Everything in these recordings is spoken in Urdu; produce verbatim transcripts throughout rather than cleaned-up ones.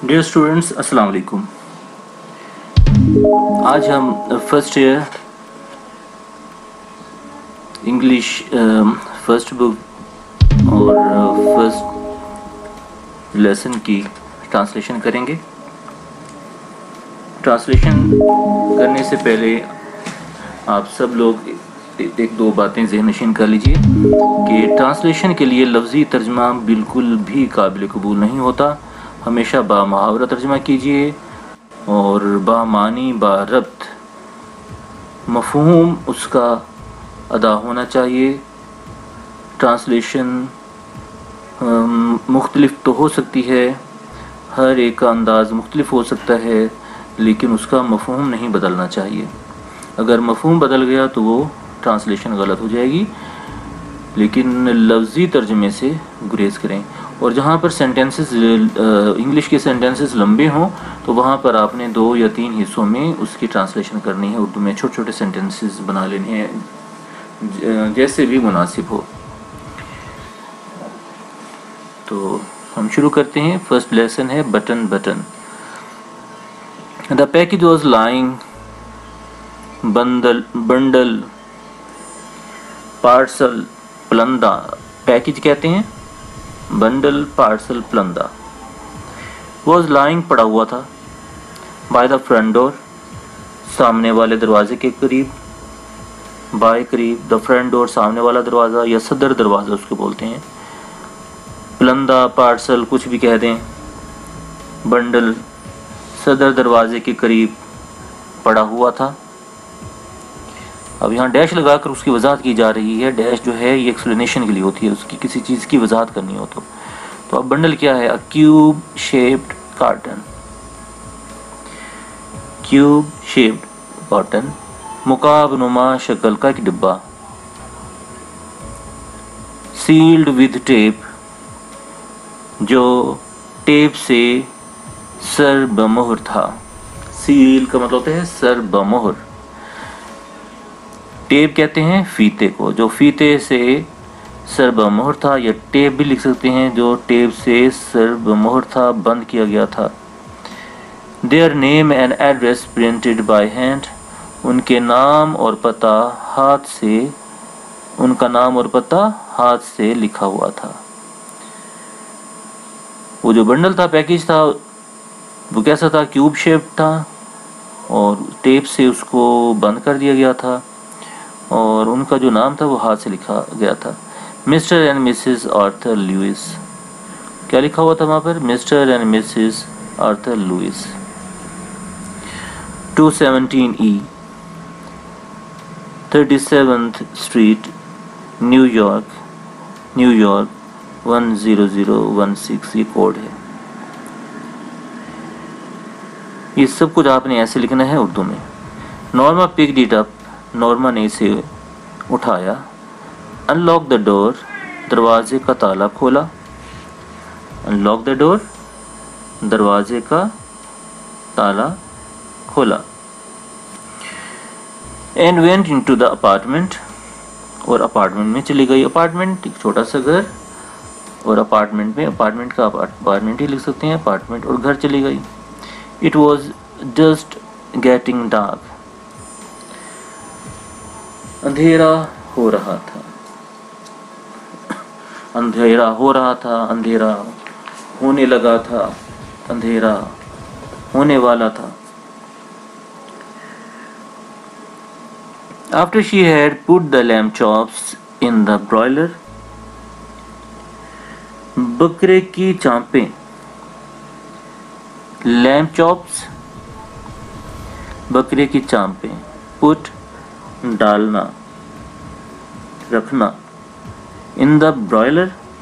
ڈیئر اسٹوڈنٹس، السلام علیکم۔ آج ہم first year English first book اور فرسٹ لیسن کی ٹرانسلیشن کریں گے۔ ٹرانسلیشن کرنے سے پہلے آپ سب لوگ ایک دو باتیں ذہن نشین کر لیجئے کہ ٹرانسلیشن کے لیے لفظی ترجمہ بالکل بھی قابل قبول نہیں ہوتا۔ ہمیشہ با محاورہ ترجمہ کیجئے اور با معنی با ربط مفہوم اس کا ادا ہونا چاہیے۔ ٹرانسلیشن مختلف تو ہو سکتی ہے، ہر ایک کا انداز مختلف ہو سکتا ہے، لیکن اس کا مفہوم نہیں بدلنا چاہیے۔ اگر مفہوم بدل گیا تو وہ ٹرانسلیشن غلط ہو جائے گی، لیکن لفظی ترجمے سے گریز کریں۔ اور جہاں پر سینٹینسز انگلش کے سینٹینسز لمبے ہوں تو وہاں پر آپ نے دو یا تین حصوں میں اس کی ٹرانسلیشن کرنی ہے۔ اردو میں چھوٹے چھوٹے سینٹینسز بنا لینے ہیں جیسے بھی مناسب ہو۔ تو ہم شروع کرتے ہیں۔ فرسٹ لیسن ہے button button. The package was lying bundle bundle parcel پلندہ۔ پیکج کہتے ہیں بنڈل پارسل پلندہ۔ واز لائنگ پڑا ہوا تھا، بائی دا فرنٹ ڈور سامنے والے دروازے کے قریب، بائی قریب، دا فرنٹ ڈور سامنے والا دروازہ یا صدر دروازہ اس کو بولتے ہیں، پلندہ پارسل کچھ بھی کہہ دیں، بنڈل صدر دروازے کے قریب پڑا ہوا تھا۔ اب یہاں ڈیش لگا کر اس کی وضاحت کی جا رہی ہے۔ ڈیش جو ہے یہ ایکسپلینیشن کے لیے ہوتی ہے، اس کی کسی چیز کی وضاحت کرنی ہو تو۔ تو اب بنڈل کیا ہے؟ Cube shaped carton, cube shaped carton, مکعب نما شکل کا ایک ڈبہ، سیلڈ ود ٹیپ، جو ٹیپ سے سر بمہر تھا۔ سیل کا مطلب ہوتا ہے سر بمہر۔ ٹیپ کہتے ہیں فیتے کو، جو فیتے سے سر بمہر تھا، یا ٹیپ بھی لکھ سکتے ہیں جو ٹیپ سے سر بمہر تھا، بند کیا گیا تھا۔ Their name and address printed by hand، ان کے نام اور پتہ ہاتھ سے ان کا نام اور پتہ ہاتھ سے لکھا ہوا تھا۔ وہ جو بنڈل تھا، پیکیج تھا، وہ کیسا تھا؟ کیوب شیپ تھا اور ٹیپ سے اس کو بند کر دیا گیا تھا، اور ان کا جو نام تھا وہ ہاتھ سے لکھا گیا تھا، Mr and Mrs Arthur Lewis. کیا لکھا ہوا تھا وہاں پر؟ Mr and Mrs Arthur Lewis. Two seventeen E thirty seventh Street, New York, New York one zero zero one six, یہ کوڈ ہے۔ یہ سب کچھ آپ نے ایسے لکھنا ہے اردو میں۔ Norma picked it up, Norma نے اسے اٹھایا۔ ان لاک دا ڈور، دروازے کا تالا کھولا۔ ان لاک دا ڈور، دروازے کا تالا کھولا۔ And went into the apartment, اور اپارٹمنٹ میں چلی گئی۔ اپارٹمنٹ ایک چھوٹا سا گھر، اور اپارٹمنٹ میں اپارٹمنٹ کا اپارٹمنٹ ہی لکھ سکتے ہیں، اپارٹمنٹ، اور گھر چلی گئی۔ It was just getting dark, اندھیرا ہو رہا تھا، اندھیرا ہو رہا تھا، اندھیرا ہونے لگا تھا، اندھیرا ہونے والا تھا۔ After she had put the lamb chops in the broiler، بکرے کی چانپیں، لیمب چاپس، بکرے کی چانپیں، پٹ ڈالنا، رکھنا، ان دا برائلر،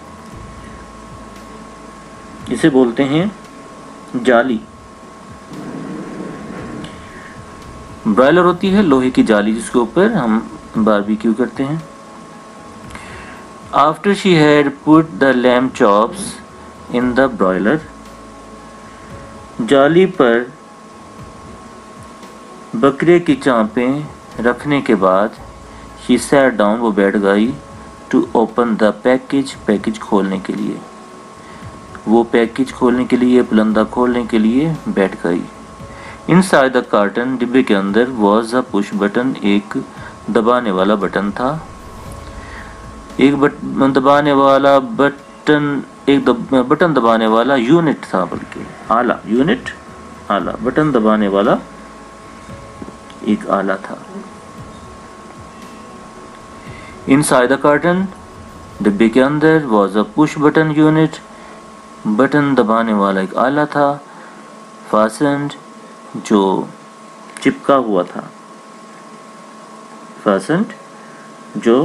جسے بولتے ہیں جالی۔ برائلر ہوتی ہے لوہے کی جالی جس کے اوپر ہم باربیکیو کرتے ہیں۔ After she had put the lamb chops in the broiler, جالی پر بکرے کی چانپیں رکھنے کے بعد، شی سیٹ ڈاؤن، وہ بیٹھ گئی، to open the package, package کھولنے کے لیے۔ وہ پیکج کھولنے کے لیے، پلندہ کھولنے کے لیے بیٹھ گئی۔ انسائڈ دا کارٹن، ڈبے کے اندر، واز اے پش بٹن، ایک دبانے والا بٹن تھا۔ ایک دبانے والا بٹن ایک دب... بٹن دبانے والا یونٹ تھا، بلکہ آلہ، یونٹ آلہ، بٹن دبانے والا ایک آلہ تھا۔ انسائڈ دا کارٹن، ڈبے کے اندر، was a push button unit, button دبانے والا ایک آلہ تھا۔ فاسنڈ، جو چپکا ہوا تھا، فاسنڈ جو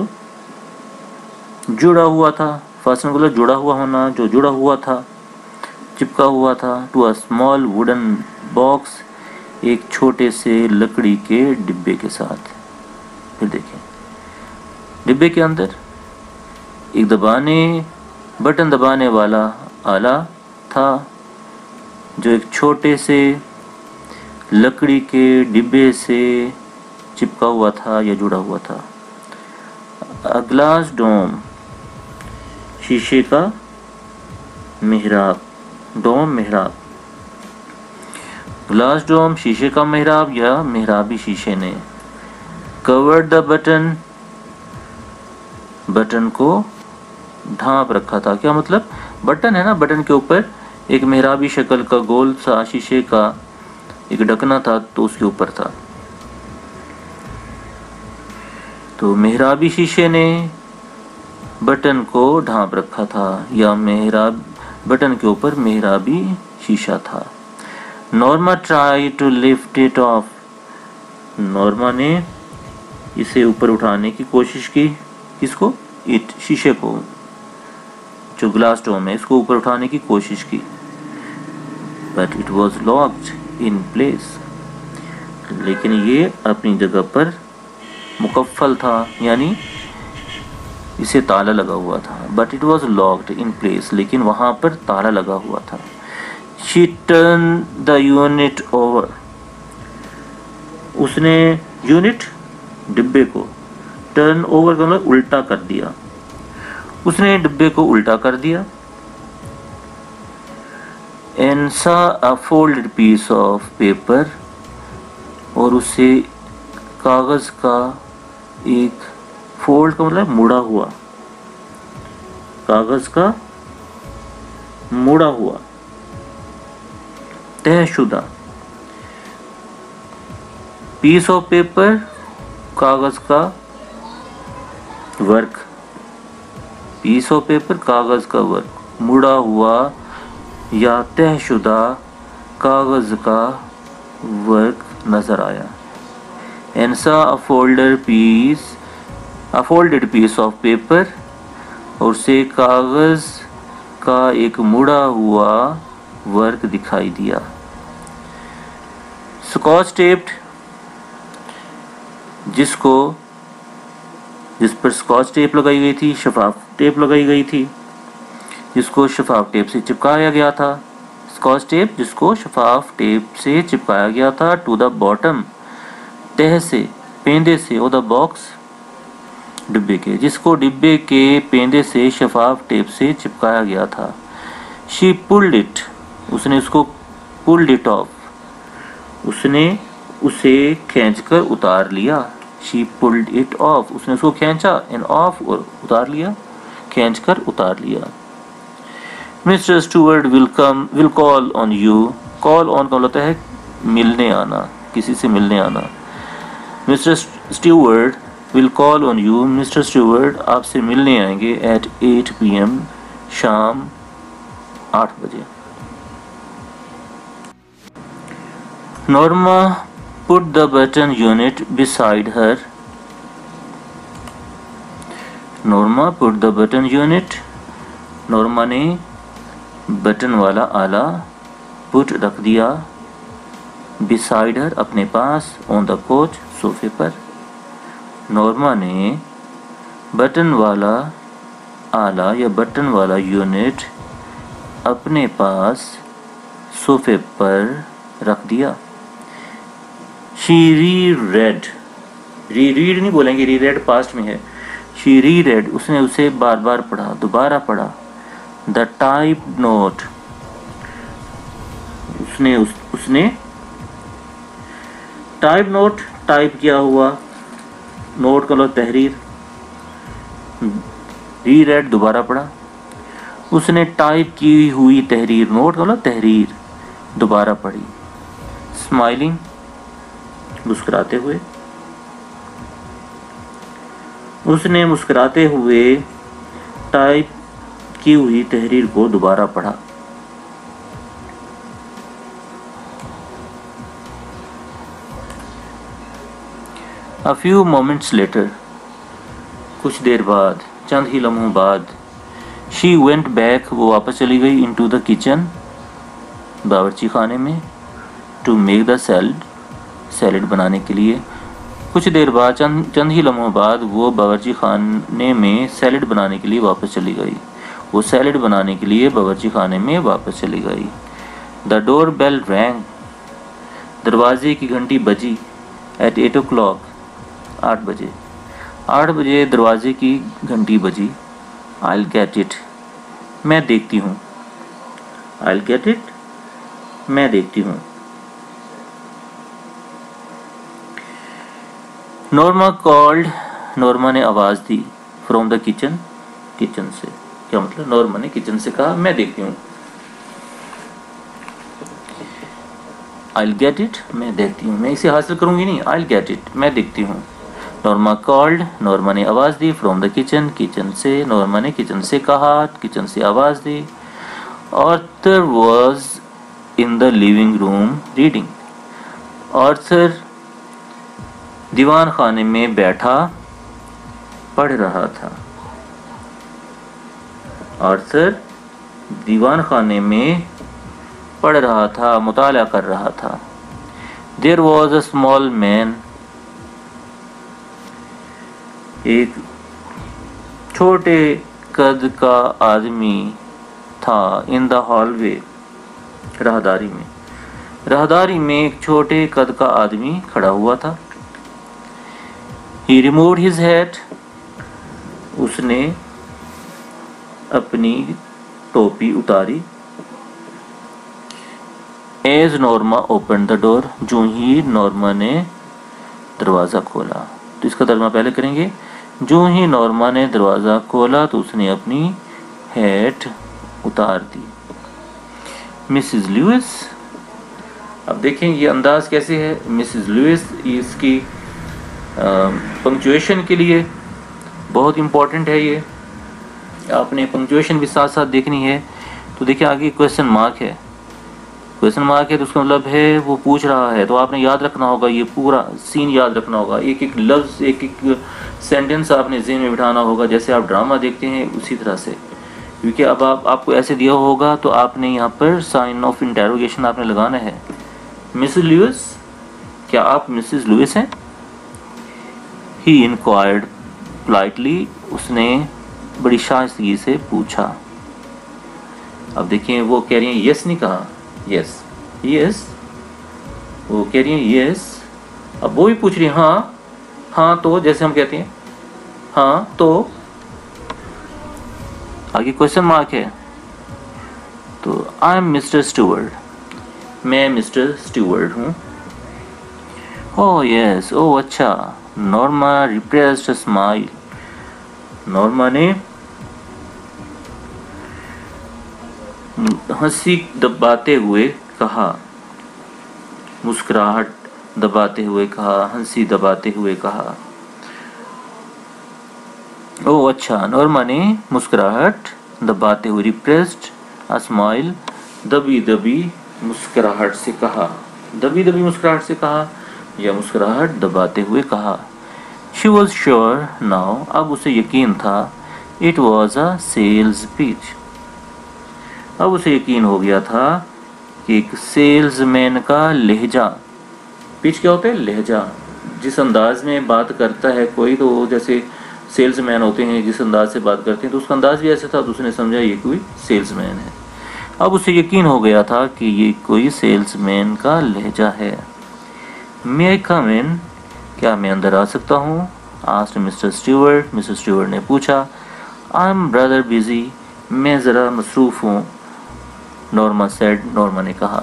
جڑا ہوا تھا، فاسنڈ بولا جڑا ہوا ہونا، جو جڑا ہوا تھا، چپکا ہوا تھا، to a small wooden box, ایک چھوٹے سے لکڑی کے ڈبے کے ساتھ۔ پھر دیکھیں، ڈبے کے اندر ایک دبانے بٹن دبانے والا آلہ تھا جو ایک چھوٹے سے لکڑی کے ڈبے سے چپکا ہوا تھا یا جڑا ہوا تھا۔ گلاس ڈوم، شیشے کا محراب، ڈوم محراب، گلاس ڈوم شیشے کا محراب یا محرابی شیشے نے۔ کورڈ دا بٹن، بٹن کو ڈھانپ رکھا تھا۔ کیا مطلب؟ بٹن ہے نا، بٹن کے اوپر ایک محرابی شکل کا گول سا شیشے کا ایک ڈھکنا تھا، تو اس کے اوپر تھا، تو محرابی شیشے نے بٹن کو ڈھانپ رکھا تھا، یا محراب بٹن کے اوپر محرابی شیشہ تھا۔ Norma try to lift it off, Norma نے اسے اوپر اٹھانے کی کوشش کی۔ کس کو؟ اٹ، شیشے کو، جو گلاس ڈوم ہے، اس کو اوپر اٹھانے کی کوشش کی، but it was locked in place, لیکن یہ اپنی جگہ پر مقفل تھا، یعنی اسے تالا لگا ہوا تھا۔ But it was locked in place, لیکن وہاں پر تالا لگا ہوا تھا۔ She turn the unit over, اس نے یونٹ ڈبے کو، ٹرن اوور کا مطلب الٹا کر دیا، اس نے ڈبے کو الٹا کر دیا۔ And saw a folded piece of paper, اور اسے کاغذ کا ایک فولڈ کا مطلب مڑا ہوا، کاغذ کا مڑا ہوا، طے شدہ، پیس آف پیپر، کاغذ کا ورک، پیس آف پیپر، کاغذ کا ورک، مڑا ہوا یا طے شدہ کاغذ کا ورک نظر آیا۔ And saw a folder piece a folded piece of paper, اور اسے کاغذ کا ایک مڑا ہوا ورک دکھائی دیا۔ اسکاچ ٹیپڈ، جس کو جس پر اسکاچ ٹیپ لگائی گئی تھی، شفاف ٹیپ لگائی گئی تھی، جس کو شفاف ٹیپ سے چپکایا گیا تھا، اسکاچ ٹیپ جس کو شفاف ٹیپ سے چپکایا گیا تھا، ٹو دا باٹم، تہ سے، پیندے سے، او دا باکس، ڈبے کے، جس کو ڈبے کے پیندے سے شفاف ٹیپ سے چپکایا گیا تھا۔ شی پلڈ اٹ، اس نے اس کو پلڈ اٹ آف، اس نے اسے کھینچ کر اتار لیا۔ شی پلڈ اٹ آف، اس نے اس کو کھینچا، ان آف، اور اتار لیا، کھینچ کر اتار لیا۔ Mr Stewart will come will call on you, call on کا ہوتا ہے ملنے آنا، کسی سے ملنے آنا۔ Mr Stewart will call on you, Mr Stewart آپ سے ملنے آئیں گے، ایٹ ایٹ پی ایم، شام آٹھ بجے۔ Norma put the button unit beside her، Norma put the button unit، Norma نے بٹن والا آلہ put رکھ دیا، beside her اپنے پاس، on the couch صوفے پر۔ نورما نے بٹن والا آلہ یا بٹن والا یونٹ اپنے پاس صوفے پر رکھ دیا۔ شی ری ریڈ، ری ریڈ نہیں بولیں گے، ری ریڈ پاسٹ میں ہے، شی ری ریڈ، اس نے اسے بار بار پڑھا، دوبارہ پڑھا، دا ٹائپ نوٹ، اس نے اس, اس نے ٹائپ نوٹ ٹائپ کیا ہوا نوٹ کا لفظ تحریر، ری ریڈ دوبارہ پڑھا، اس نے ٹائپ کی ہوئی تحریر، نوٹ کا لفظ تحریر دوبارہ پڑھی، اسمائلنگ مسکراتے ہوئے، اس نے مسکراتے ہوئے ٹائپ کی ہوئی تحریر کو دوبارہ پڑھا۔ A few moments later، کچھ دیر بعد، چند ہی لمحوں بعد، she went back، وہ واپس چلی گئی، into the kitchen، باورچی خانے میں، to make the salad، salad بنانے کے لیے۔ کچھ دیر بعد، چند چند ہی لمحوں بعد، وہ باورچی خانے میں سیلڈ بنانے کے لیے واپس چلی گئی، وہ سیلڈ بنانے کے لیے باورچی خانے میں واپس چلی گئی۔ The door bell rang، دروازے کی گھنٹی بجی، at eight o'clock، آٹھ بجے، آٹھ بجے دروازے کی گھنٹی بجی۔ I'll get it، میں دیکھتی ہوں، I'll get it، میں دیکھتی ہوں۔ نورما called، نورما نے آواز دی، from the kitchen، کچن سے، کیا مطلب؟ نورما نے کچن سے کہا میں دیکھتی ہوں۔ I'll get it، میں دیکھتی ہوں، میں اسے حاصل کروں گی نہیں، I'll get it، میں دیکھتی ہوں۔ نورما called، نورما نے آواز دی، from the kitchen، کچن سے، نورما نے کچن سے کہا، کچن سے آواز دی۔ Arthur was in the living room reading، Arthur دیوان خانے میں بیٹھا پڑھ رہا تھا، آرتھر دیوان خانے میں پڑھ رہا تھا، مطالعہ کر رہا تھا۔ There was a small man، ایک چھوٹے قد کا آدمی تھا، in the hallway، راہداری میں، راہداری میں ایک چھوٹے قد کا آدمی کھڑا ہوا تھا۔ He removed his hat، اس نے اپنی ٹوپی اتاری۔ As Norma opened the door، جو ہی نورما نے دروازہ کھولا، تو اس کا ترجمہ پہلے کریں گے۔ جو ہی نورما نے دروازہ کھولا تو اس نے اپنی ہیٹ اتار دی۔ مسز لیوس، اب دیکھیں یہ انداز کیسے ہے، مسز لیوس، اس کی پنکچویشن کے لیے بہت امپورٹنٹ ہے، یہ آپ نے پنکچویشن بھی ساتھ ساتھ دیکھنی ہے۔ تو دیکھیں آگے کویسچن مارک ہے، کویسچن مارک ہے تو اس کا مطلب ہے وہ پوچھ رہا ہے، تو آپ نے یاد رکھنا ہوگا، یہ پورا سین یاد رکھنا ہوگا، ایک ایک لفظ، ایک ایک سینٹنس آپ نے ذہن میں بٹھانا ہوگا، جیسے آپ ڈرامہ دیکھتے ہیں اسی طرح سے، کیونکہ اب آپ آپ کو ایسے دیا ہوگا تو آپ نے یہاں پر سائن آف انٹیروگیشن آپ نے لگانا ہے۔ مسز لیوس، کیا آپ مسز لوئس ہیں؟ He inquired politely، اس نے بڑی شائستگی سے پوچھا۔ اب دیکھیں وہ کہہ رہی ہیں یس نہیں کہا، یس یس، وہ کہہ رہی ہیں یس، اب وہ بھی پوچھ رہی ہیں ہاں ہاں تو، جیسے ہم کہتے ہیں ہاں تو، آگے کویسچن مارک ہے، تو آئی ایم مسٹر اسٹیورڈ، میں مسٹر اسٹیورڈ ہوں۔ او یس، او اچھا۔ Norma repressed a smile, Norma نے ہنسی دباتے ہوئے کہا، مسکراہٹ دباتے ہوئے کہا، ہنسی دباتے ہوئے کہا۔ او اچھا، نورما نے مسکراہٹ دباتے ہوئے، ریپریسڈ اے اسمائل، دبی دبی مسکراہٹ سے کہا، دبی دبی مسکراہٹ سے کہا یا مسکراہٹ دباتے ہوئے کہا۔ She was sure now، اب اسے یقین تھا، it was a sales pitch، اب اسے یقین ہو گیا تھا کہ ایک سیلز مین کا لہجہ، پچ کیا ہوتا ہے؟ لہجہ، جس انداز میں بات کرتا ہے کوئی، تو جیسے سیلز مین ہوتے ہیں جس انداز سے بات کرتے ہیں، تو اس کا انداز بھی ایسا تھا، تو اس نے سمجھا یہ کوئی سیلز مین ہے۔ اب اسے یقین ہو گیا تھا کہ یہ کوئی سیلز مین کا لہجہ ہے۔ May I come in؟ کیا میں اندر آ سکتا ہوں؟ asked mister Stewart, Mr Stewart نے پوچھا۔ I'm rather busy، میں ذرا مصروف ہوں، نورما سیڈ، نورما نے کہا۔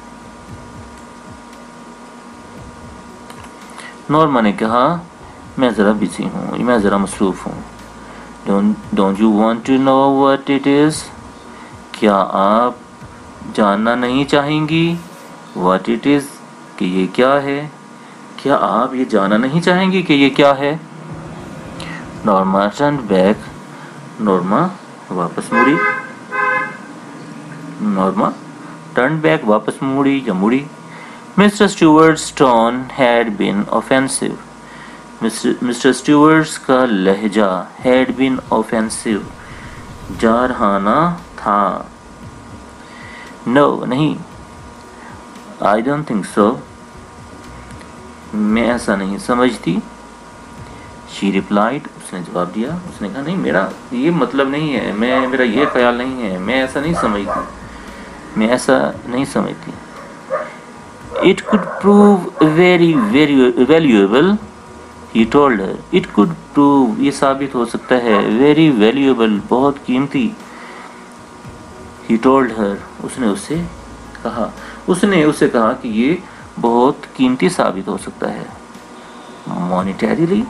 نورما نے کہا میں ذرا بزی ہوں، میں ذرا مصروف ہوں۔ Don't you want to know what it is? کیا آپ جاننا نہیں چاہیں گی؟ واٹ اٹ از، کہ یہ کیا ہے؟ کیا آپ یہ جاننا نہیں چاہیں گی کہ یہ کیا ہے؟ نورما ٹرنڈ بیک، نورما واپس مڑی، نورما ٹرنڈ بیک واپس مڑی یا مڑی۔ Mr Stewart's tone had been inoffensive, Mr Stewart's کا لہجہ ہیڈ بین اوفینسو، جارحانہ تھا۔ نو نہیں، آئی ڈونٹ تھنک سو، میں ایسا نہیں سمجھتی۔ شی ریپلائڈ، اس نے جواب دیا، اس نے کہا نہیں، میرا یہ مطلب نہیں ہے، میں میرا یہ خیال نہیں ہے، میں ایسا نہیں سمجھتی، میں ایسا نہیں سمجھتی۔ It could prove very very valuable, he told her. It could prove، یہ ثابت ہو سکتا ہے، very valuable، بہت قیمتی۔ He told her، اس نے اسے کہا، اس نے اسے کہا کہ یہ بہت قیمتی ثابت ہو سکتا ہے۔ Monetarily،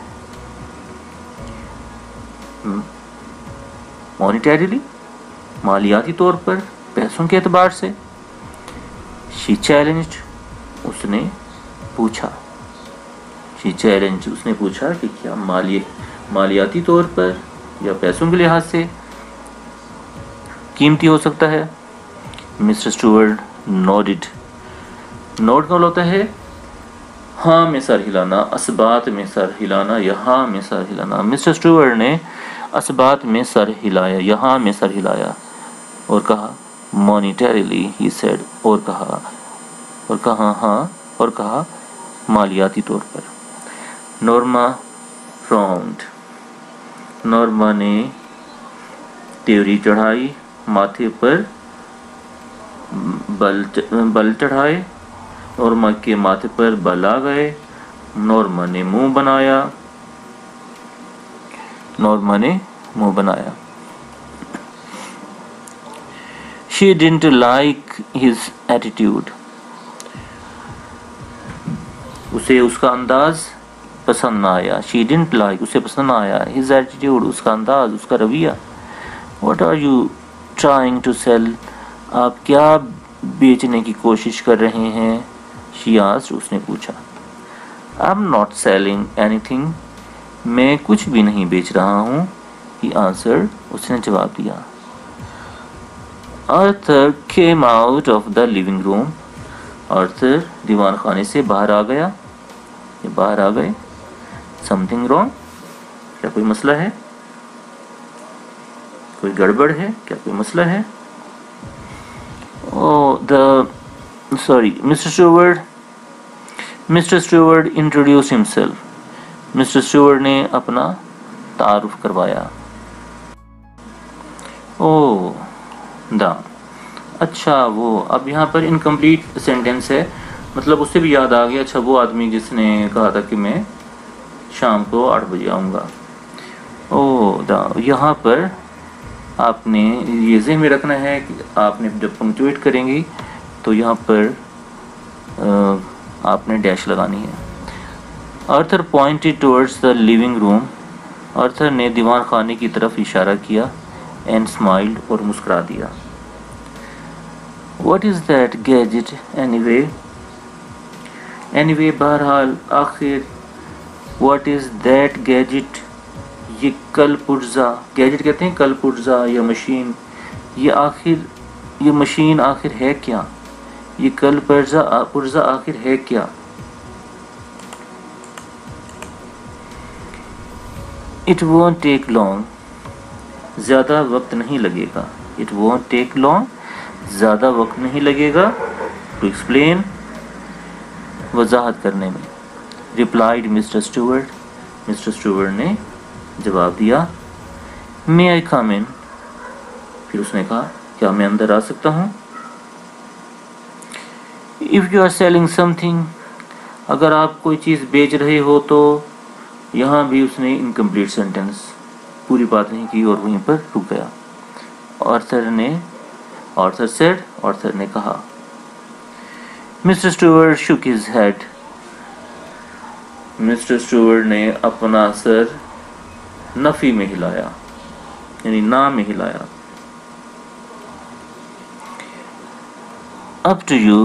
monetarily، مالیاتی طور پر، پیسوں کے اعتبار سے۔ She challenged، اس نے پوچھا، she challenged، اس نے پوچھا کہ کیا مالی مالیاتی طور پر یا پیسوں کے لحاظ سے قیمتی ہو سکتا ہے۔ مسٹر اسٹیورٹ نوڈڈ، نوڈ کا ہوتا ہے ہاں میں سر ہلانا، اسبات میں سر ہلانا یا ہاں میں سر ہلانا۔ مسٹر اسٹیورٹ نے اسبات میں سر ہلایا، یہاں میں سر ہلایا اور کہا monetarily he said، اور کہا اور کہا ہاں اور کہا مالیاتی طور پر۔ نورما frowned، نورما نے تیوری چڑھائی، ماتھے پر بل بل چڑھائے، نورما کے ماتھے پر بل آ گئے۔ نورما نے منہ بنایا، نورما نے منہ بنایا۔ She didn't like his attitude، اسے اس کا انداز پسند نہ آیا۔ She didn't like، اسے پسند نہ آیا۔ His attitude، اس کا انداز، اس کا رویہ۔ What are you trying to sell، آپ کیا بیچنے کی کوشش کر رہے ہیں؟ She asked، اس نے پوچھا۔ I'm not selling anything، میں کچھ بھی نہیں بیچ رہا ہوں۔ He answered، اس نے جواب دیا۔ Arthur came out of the living room، Arthur دیوان خانے سے باہر آ گیا، یہ باہر آ گئے۔ Something wrong، کیا کوئی مسئلہ ہے؟ کوئی گڑبڑ ہے؟ کیا کوئی مسئلہ ہے؟ Oh, the sorry Mr. Stewart Mr. Stewart introduced himself، Mr Stewart نے اپنا تعارف کروایا۔ او دا، اچھا وہ، اب یہاں پر انکمپلیٹ سینٹینس ہے، مطلب اس سے بھی یاد آ گیا، اچھا وہ آدمی جس نے کہا تھا کہ میں شام کو آٹھ بجے آؤں گا۔ او دا، یہاں پر آپ نے یہ ذہن میں رکھنا ہے کہ آپ نے جب پنکچویٹ کریں گی تو یہاں پر آپ نے ڈیش لگانی ہے۔ Arthur pointed towards the living room, Arthur نے دیوان خانے کی طرف اشارہ کیا، اینڈ اسمائلڈ، اور مسکرا دیا۔ What is that gadget anyway, anyway بہرحال، آخر، واٹ از دیٹ گیجٹ، یہ کل پرزا، گیجٹ کہتے ہیں کل پرزا یا مشین، یہ آخر، یہ مشین آخر ہے کیا، یہ کل پرزا پرزا آخر ہے کیا۔ It won't take long، زیادہ وقت نہیں لگے گا۔ It won't take long، زیادہ وقت نہیں لگے گا۔ To explain، وضاحت کرنے میں۔ Replied Mr. Stewart، Mr Stewart نے جواب دیا۔ May I come in، پھر اس نے کہا کیا میں اندر آ سکتا ہوں۔ If you are selling something، اگر آپ کوئی چیز بیچ رہے ہو تو، یہاں بھی اس نے انکمپلیٹ سینٹینس، پوری بات نہیں کی اور وہیں پر رک گیا۔ آرتھر نے آرتھر said آرتھر نے کہا. Mr Stewart shook his head. Mr Stewart نے اپنا سر نفی میں ہلایا یعنی نہ میں ہلایا. up to you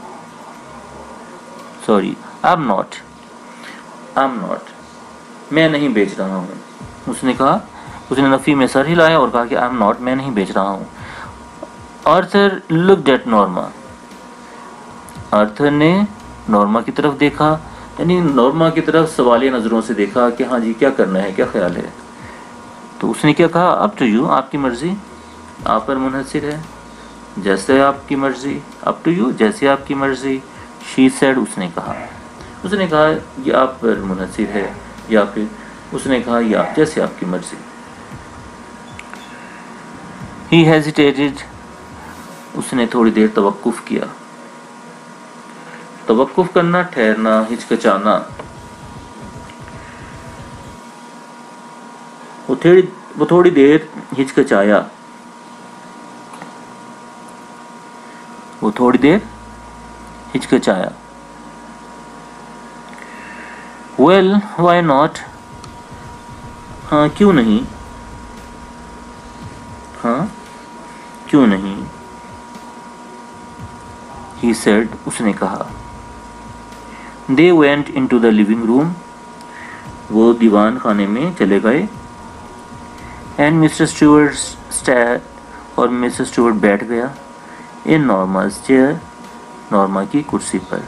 sorry I'm not I'm not میں نہیں بیچ رہا ہوں. اس نے کہا اس نے نفی میں سر ہلایا اور کہا کہ I'm not میں نہیں بیچ رہا ہوں. Arthur looked at Norma. Arthur نے نورما کی طرف دیکھا یعنی نورما کی طرف سوالیہ نظروں سے دیکھا کہ ہاں جی کیا کرنا ہے, کیا خیال ہے. تو اس نے کیا کہا, up to you آپ کی مرضی, آپ پر منحصر ہے, جیسے آپ کی مرضی. up to you جیسے آپ کی مرضی. she said اس نے کہا اس نے کہا یہ آپ پر منحصر ہے, یا پھر اس نے کہا یا جیسے آپ کی مرضی. he hesitated اس نے تھوڑی دیر توقف کیا. توقف کرنا, ٹھہرنا, ہچکچانا. وہ تھوڑی وہ تھوڑی دیر ہچکچایا وہ تھوڑی دیر ہچکچایا. well why not ہاں کیوں نہیں ہاں کیوں نہیں he said اس نے کہا. they went into the living room وہ دیوان خانے میں چلے گئے. and Mr. Stewart sat اور مسٹر اسٹیورٹ بیٹھ گیا in Norma's chair نورما کی کرسی پر.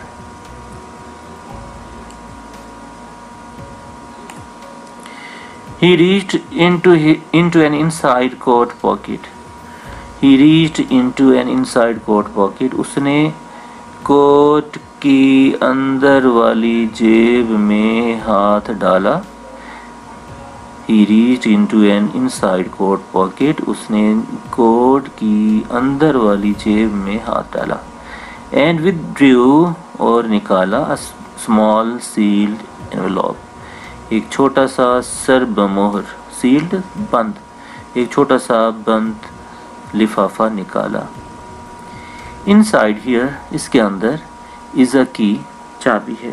he reached into into an inside coat pocket he reached into an inside coat pocket اس نے کوٹ کی اندر والی جیب میں ہاتھ ڈالا. he reached into an inside coat pocket اس نے کوٹ کی اندر والی جیب میں ہاتھ ڈالا. and withdrew اور نکالا a small sealed envelope ایک چھوٹا سا سر بمہر سیلڈ بند ایک چھوٹا سا بند لفافہ نکالا. inside here اس کے اندر is a key چابی ہے.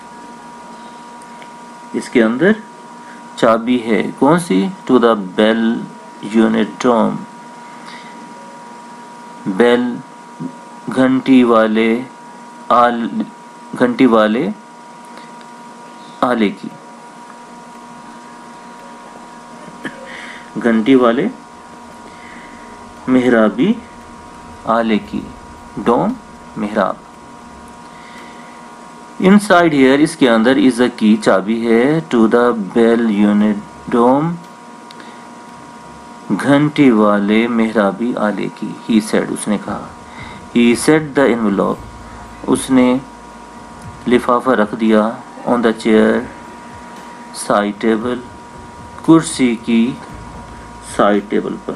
اس کے اندر چابی ہے. کون سی؟ to the bell unit dome بیل گھنٹی والے آل گھنٹی والے آلے کی گھنٹی والے محرابی آلے کی. ڈوم محراب. inside here اس کے اندر is a key چابی ہے to the bell unit dome گھنٹی والے محرابی آلے کی. he said اس نے کہا. he set the envelope اس نے لفافہ رکھ دیا on the chair side table کرسی کی سائڈ ٹیبل پر.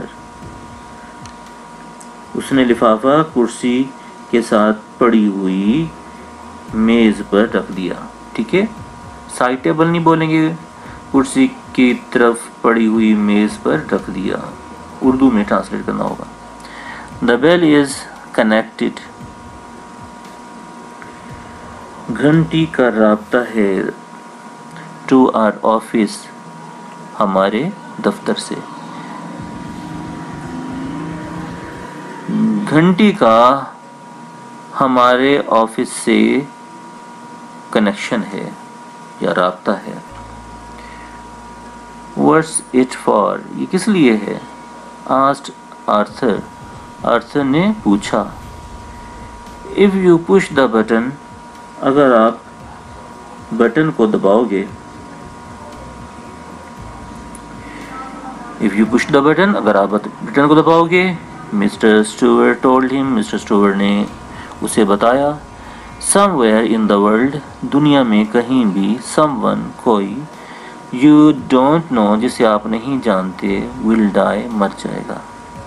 اس نے لفافہ کرسی کے ساتھ پڑی ہوئی میز پر رکھ دیا. ٹھیک ہے, سائڈ ٹیبل نہیں بولیں گے, کرسی کی طرف پڑی ہوئی میز پر رکھ دیا. اردو میں ٹرانسلیٹ کرنا ہوگا. the bell is connected گھنٹی کا رابطہ ہے to our office ہمارے دفتر سے. گھنٹی کا ہمارے آفس سے کنیکشن ہے یا رابطہ ہے. What's it for یہ کس لیے ہے؟ asked Arthur آرتھر نے پوچھا. if you push the button اگر آپ بٹن کو دباؤ گے if you push the button اگر آپ بٹن کو دباؤ گے. Mr Stewart told him Mr Stewart نے اسے بتایا. somewhere in the world دنیا میں کہیں بھی someone کوئی you don't know جسے آپ نہیں جانتے will die مر جائے گا.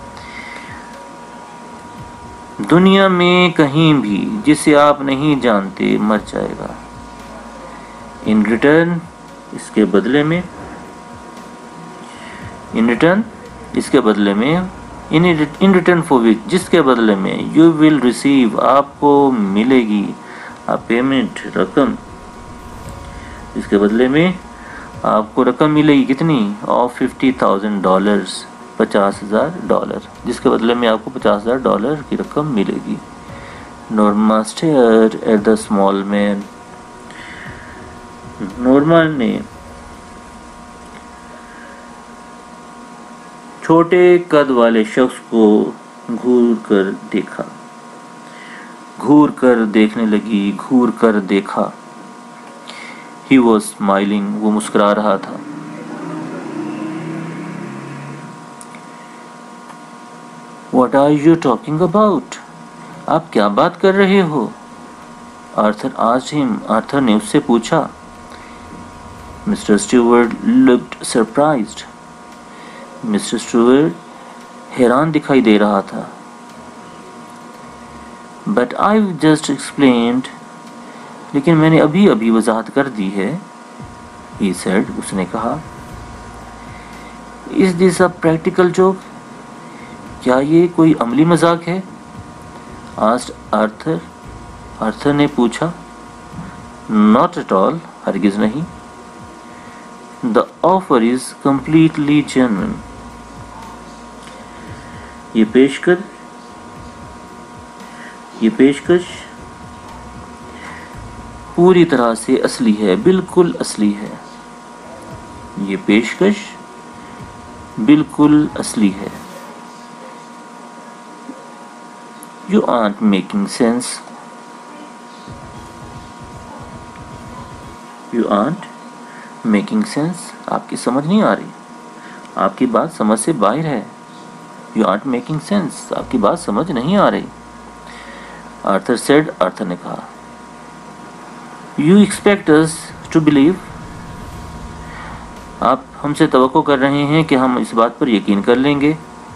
دنیا میں کہیں بھی جسے آپ نہیں جانتے مر جائے گا. in return اس کے بدلے میں in return اس کے بدلے میں in return for which, जिसके बदले में you will receive, आपको मिलेगी a payment, रकम, जिसके बदले में आपको रकम मिलेगी कितनी, of fifty thousand dollars, पचास हजार डॉलर, जिसके बदले में आपको पचास हजार डॉलर की रकम मिलेगी। Norma stared at the small man. Norma ने छोटे कद वाले शख्स को घूर कर देखा, घूर कर देखने लगी, घूर कर देखा। He was smiling, वो मुस्कुरा रहा था। What are you talking about? आप क्या बात कर रहे हो? आर्थर asked him, आर्थर ने उससे पूछा। Mr Stewart looked surprised. Mr Stewart हैरान दिखाई दे रहा था। But I've just explained, लेकिन मैंने अभी अभी वजाहत कर दी है। He said, उसने कहा। Is this a practical joke? क्या ये कोई अमली मजाक है? Asked Arthur. आर्थर ने पूछा। Not at all, हरगिज नहीं। The offer is completely genuine. ये पेशकश ये पेशकश पूरी तरह से असली है, बिल्कुल असली है। ये पेशकश बिल्कुल असली है। You aren't making sense. You aren't making sense. आपकी समझ नहीं आ रही, आपकी बात समझ से बाहर है। You aren't making sense. आपकी बात समझ नहीं आ रही। आर्थर said, आर्थर ने कहा। You expect us to believe? आप हमसे तवक्को कर रहे हैं कि हम इस बात पर यकीन कर लेंगे।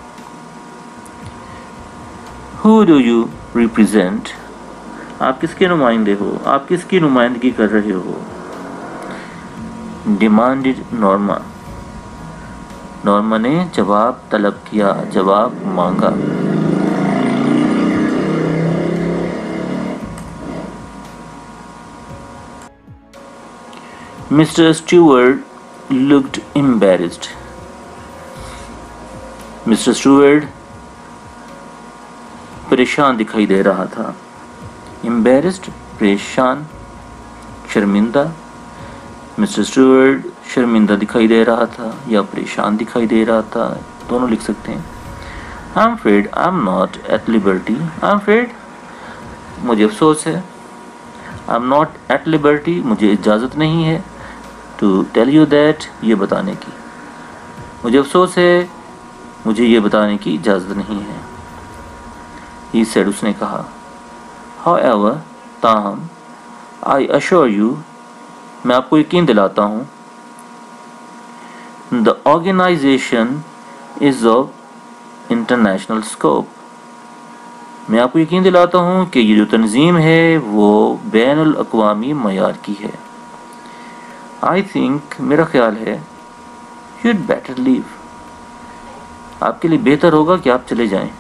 Who do you represent? आप किसके नुमाइंदे हो, आप किसकी नुमाइंदगी कर रहे हो? Demanded Norma. नॉर्मा ने जवाब तलब किया, जवाब मांगा। Mr Stewart looked embarrassed. Mr Stewart परेशान दिखाई दे रहा था। embarrassed, परेशान, शर्मिंदा। मिस्टर स्टुअर्ट शर्मिंदा दिखाई दे रहा था या परेशान दिखाई दे रहा था, दोनों लिख सकते हैं। I'm afraid I'm not at liberty. I'm afraid, मुझे अफसोस है। I'm not at liberty, मुझे इजाज़त नहीं है। To tell you that, ये बताने की। मुझे अफसोस है, मुझे ये बताने की इजाज़त नहीं है। He said, उसने कहा। However, ताहम, I assure you, मैं आपको यकीन दिलाता हूँ, The organization is of international scope. मैं आपको यकीन दिलाता हूँ कि ये जो तंजीम है वो बैनुल अक़वामी मयार की है। I think, मेरा ख्याल है, you'd better leave. आपके लिए बेहतर होगा कि आप चले जाएं।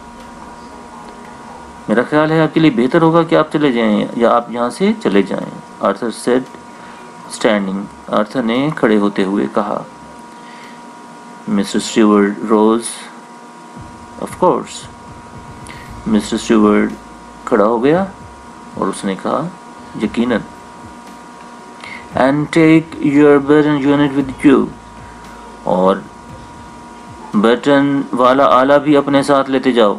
मेरा ख्याल है आपके लिए बेहतर होगा कि आप चले जाएं या आप यहाँ से चले जाएं। Arthur said, standing. आर्थर ने खड़े होते हुए कहा। Mr Stewart rose. Of course. Mr Stewart खड़ा हो गया और उसने कहा, यकीनन। And take your button unit with you. और बटन वाला आला भी अपने साथ लेते जाओ।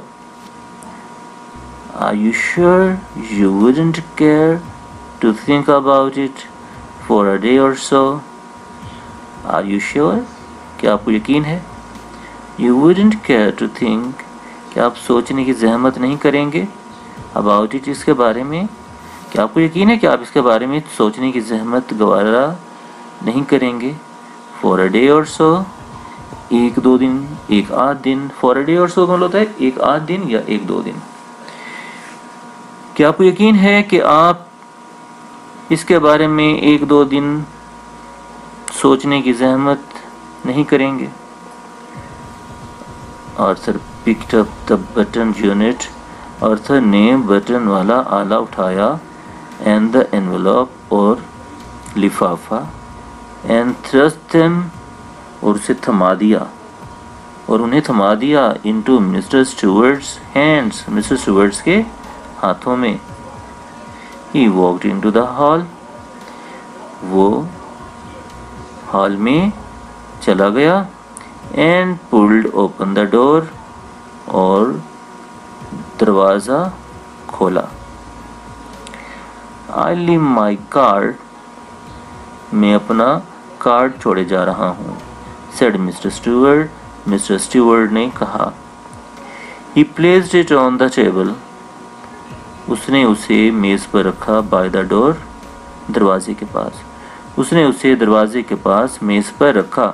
Are you sure you wouldn't care to think about it for a day or so? Are you sure? क्या आपको यकीन है? You wouldn't care to think, कि आप सोचने की ज़हमत नहीं करेंगे about it, इसके बारे में। क्या आपको यकीन है कि आप इसके बारे में सोचने की ज़हमत गवारा नहीं करेंगे for a day or so, एक दो दिन, एक आध दिन। for a day or so का मतलब होता है एक आध दिन या एक दो दिन। क्या आपको यकीन है कि आप इसके बारे में एक दो दिन सोचने की ज़हमत नहीं करेंगे? Arthur picked up the button unit. Arthur نے بٹن والا آلہ اٹھایا and the envelope اور لفافہ and thrust them اور اسے تھما دیا اور انہیں تھما دیا into Mr Stewart's hands Mr Stewart's کے ہاتھوں میں. He walked into the hall. وہ ہال میں چلا گیا and pulled open the door اور دروازہ کھولا. I leave my card. میں اپنا کارڈ چھوڑے جا رہا ہوں. said Mr Stewart. Mr Stewart نے کہا. He placed it on the table. اس نے اسے میز پر رکھا. by the door. دروازے کے پاس. اس نے اسے دروازے کے پاس میز پر رکھا.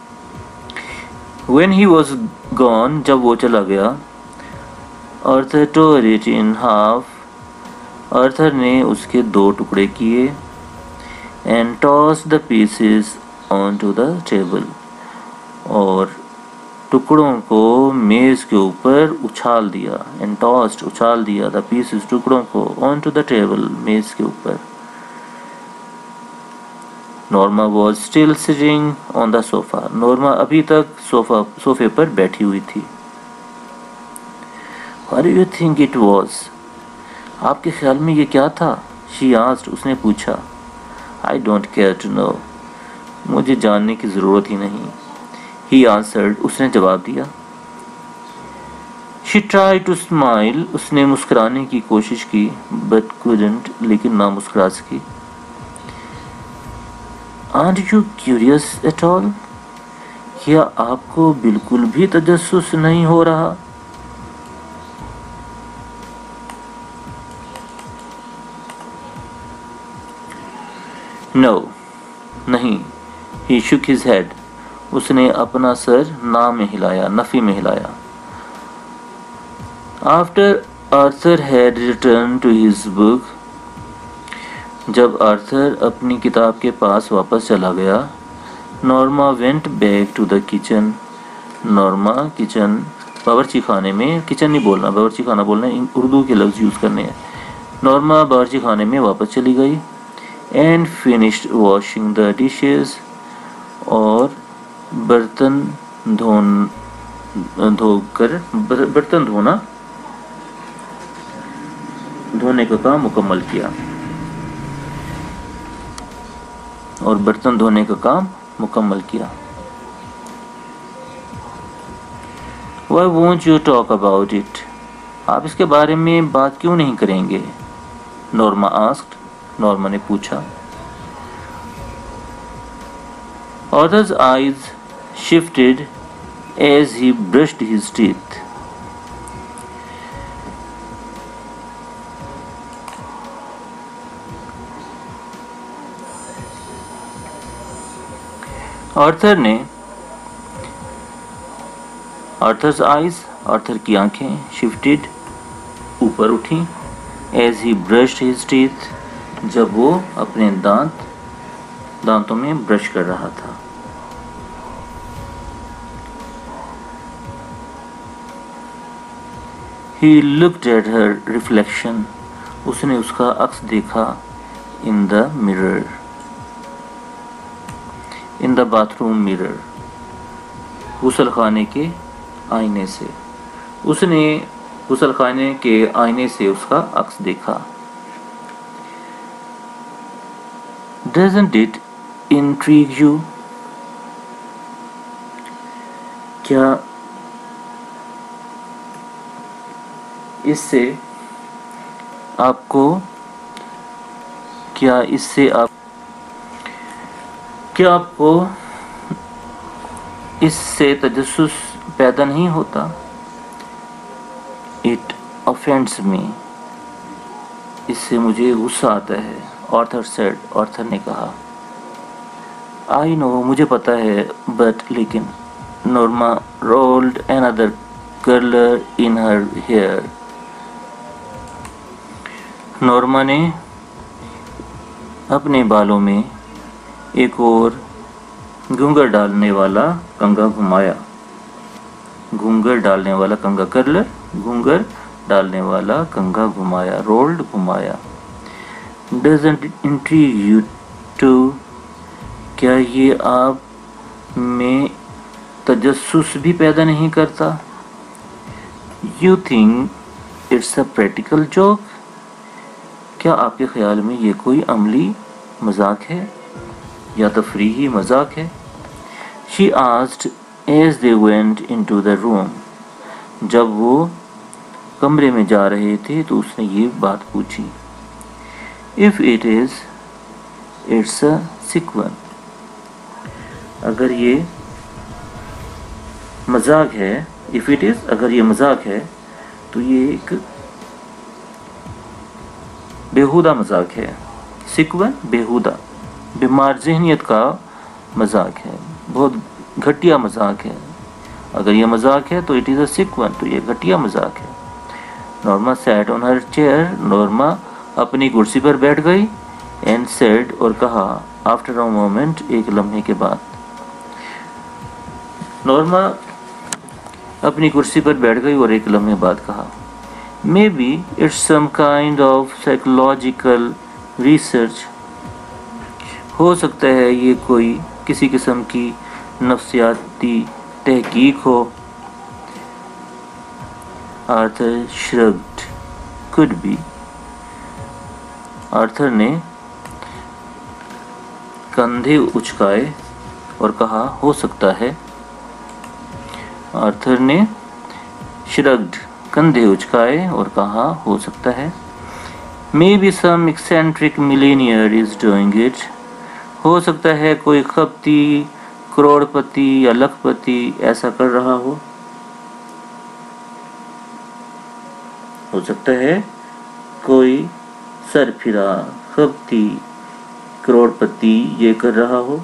when he was gone. جب وہ چلا گیا. Arthur tore it in half. Arthur نے اس کے دو ٹکڑے کیے. and tossed the pieces onto the table. اور ٹکڑوں کو میز کے اوپر اچھال دیا. and tossed اچھال دیا the pieces ٹکڑوں کو onto the table میز کے اوپر. Norma was still sitting on the sofa. Norma ابھی تک صوفہ صوفے پر بیٹھی ہوئی تھی. What do you think it was? آپ کے خیال میں یہ کیا تھا؟ She asked. اس نے پوچھا. I don't care to know. مجھے جاننے کی ضرورت ہی نہیں. He answered. اس نے جواب دیا. She tried to smile. اس نے مسکرانے کی کوشش کی but couldn't. لیکن نہ مسکرا سکی. Aren't you curious at all? کیا آپ کو بالکل بھی تجسس نہیں ہو رہا؟ No. نہیں. He shook his head. اس نے اپنا سر نہ میں ہلایا, نفی میں ہلایا. After Arthur had returned to his book. جب آرتھر اپنی کتاب کے پاس واپس چلا گیا. Norma went back to the kitchen. Norma kitchen باورچی خانے میں, کچن نہیں بولنا, باورچی خانہ بولنا, اردو کے لفظ یوز کرنے ہیں. نورما باورچی خانے میں واپس چلی گئی. and finished washing the dishes. اور برتن دھون دھو کر برتن دھونا دھونے کا کام مکمل کیا اور برتن دھونے کا کام مکمل کیا. Why won't you talk about it? آپ اس کے بارے میں بات کیوں نہیں کریں گے؟ Norma asked. نورما نے پوچھا. Arthur's eyes shifted as he brushed his teeth. Arthur نے آرتھر's eyes آرتھر کی آنکھیں shifted اوپر اٹھیں as he brushed his teeth جب وہ اپنے دانت دانتوں میں برش کر رہا تھا. He looked at her reflection. اس نے اس کا عکس دیکھا. In the mirror. In the bathroom mirror. غسل خانے کے آئینے سے. اس نے غسل خانے کے آئینے سے اس کا عکس دیکھا. Doesn't it intrigue you? کیا اس سے آپ کو کیا اس سے آپ کیا آپ کو اس سے تجسس پیدا نہیں ہوتا؟ It offends me. اس سے مجھے غصہ آتا ہے. Arthur said. آرتھر نے کہا. I know. مجھے پتا ہے. But لیکن. Norma rolled another curler in her hair. Norma نے اپنے بالوں میں ایک اور گھنگھر ڈالنے والا کنگھا گھمایا. घूंघर डालने वाला कंघा, कर्लर घूंघर डालने वाला कंघा घुमाया, रोल्ड घुमाया। डजंट इंट्रीग यू टू, क्या ये आप में तजस्सुस भी पैदा नहीं करता? You think it's a practical joke, क्या आपके ख्याल में ये कोई अमली मजाक है या तफरीही मजाक है? She asked as they went into the room, जब वो कमरे में जा रहे थे तो उसने ये बात पूछी। If it is, it's a sick one, अगर ये मजाक है, if it is, अगर ये मजाक है तो ये एक बेहुदा मजाक है। sick one बेहुदा, बीमार ज़हनियत का मजाक है, बहुत घटिया मजाक है। अगर ये मजाक है तो it is a sick one, तो ये घटिया मजाक है। Norma sat on her chair, Norma अपनी कुर्सी पर बैठ गई। एंड सेड, और कहा, आफ्टर अ मोमेंट, एक लम्हे के बाद। नॉर्मा अपनी कुर्सी पर बैठ गई और एक लम्हे बाद कहा, maybe it's some kind of psychological research, हो सकता है ये कोई किसी किस्म की नफ्सियाती तहकीक हो। Arthur shrugged, could be, Arthur ने कंधे उचकाए और कहा, हो सकता है। आर्थर ने श्रग्ड, कंधे उचकाए और कहा, हो सकता है। Maybe some eccentric millionaire is doing it, हो सकता है कोई खपती करोड़पति या लखपति ऐसा कर रहा हो। हो सकता है कोई सरफिरा खपती करोड़पति ये कर रहा हो।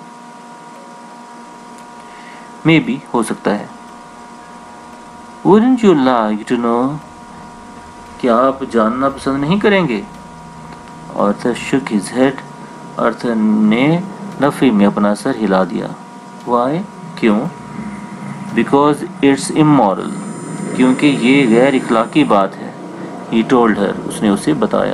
मे बी, हो सकता है। Wouldn't you like to know, क्या आप जानना पसंद नहीं करेंगे? Arthur shook his head, Arthur ने नफी में अपना सर हिला दिया। Why? क्यों? Because it's immoral, क्योंकि ये गैर इखलाकी बात है। He told her, उसने उसे बताया।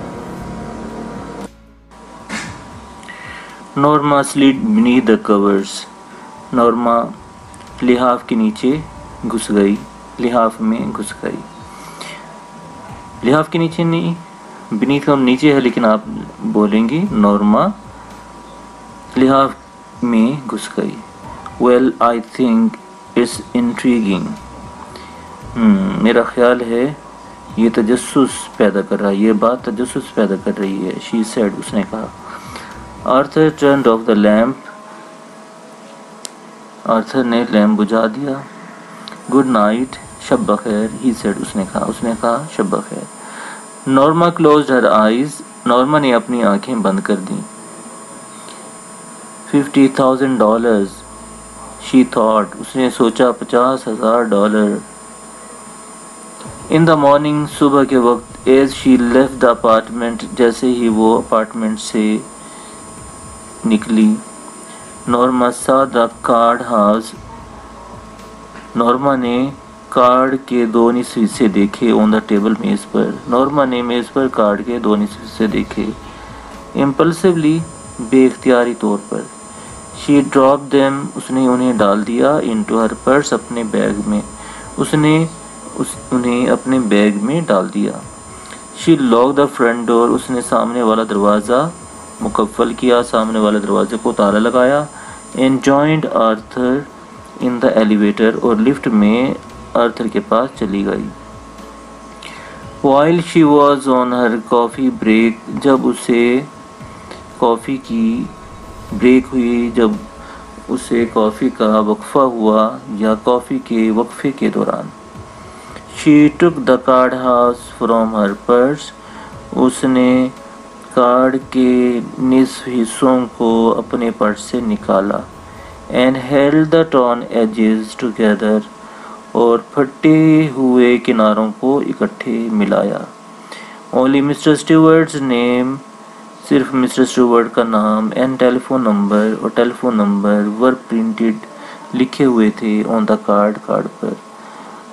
Norma slid beneath the covers, Norma लिहाफ के नीचे घुस गई, लिहाफ में घुस गई। लिहाफ के नीचे नहीं, बीनीथ का नीचे है, लेकिन आप बोलेंगी नॉर्मा लिहाफ में घुस गई। Well I think it's intriguing, मेरा ख्याल है ये तजस्सुस पैदा कर रहा है, ये बात तजस्सुस पैदा कर रही है। शी सेड, उसने कहा। Arthur turned off the lamp, Arthur ने लैम्प बुझा दिया। गुड नाइट, शब बखैर, ही सेड, उसने कहा उसने कहा शब बखैर। Norma closed her eyes, Norma ने अपनी आंखें बंद कर दी। Fifty thousand dollars, she thought, उसने सोचा, पचास हजार डॉलर। इन द मॉर्निंग, सुबह के वक्त, as she left the apartment, जैसे ही वो अपार्टमेंट से निकली, Norma saw the card house, Norma ने कार्ड के दो निस्फ हिस्से देखे। ऑन द टेबल, मेज पर, नॉर्मा ने मेज पर कार्ड के दो निस्फ हिस्से देखे। इम्पल्सिवली, बेख्तियारी तौर पर। शी ड्रॉप देम, उसने उन्हें डाल दिया। इनटू हर पर्स, अपने बैग में, उसने उस उन्हें अपने बैग में डाल दिया। She lock the front door, उसने सामने वाला दरवाज़ा मुकफ़्फ़ल किया, सामने वाले दरवाजे को ताला लगाया। And joined Arthur in the elevator, और लिफ्ट में आर्थर के पास चली गई। While she was on her coffee break, जब उसे कॉफ़ी की ब्रेक हुई, जब उसे कॉफ़ी का वक्फा हुआ या कॉफ़ी के वक्फे के दौरान। She took the card house from her purse, उसने कार्ड के निस्फ हिस्सों को अपने पर्स से निकाला। And held the torn edges together, और फटे हुए किनारों को इकट्ठे मिलाया। ओनली मिस्टर स्टीवर्ट्स नेम, सिर्फ मिस्टर स्टीवर्ट का नाम, एंड टेलीफोन नंबर, और टेलीफोन नंबर वर प्रिंटेड, लिखे हुए थे ऑन द कार्ड, कार्ड पर।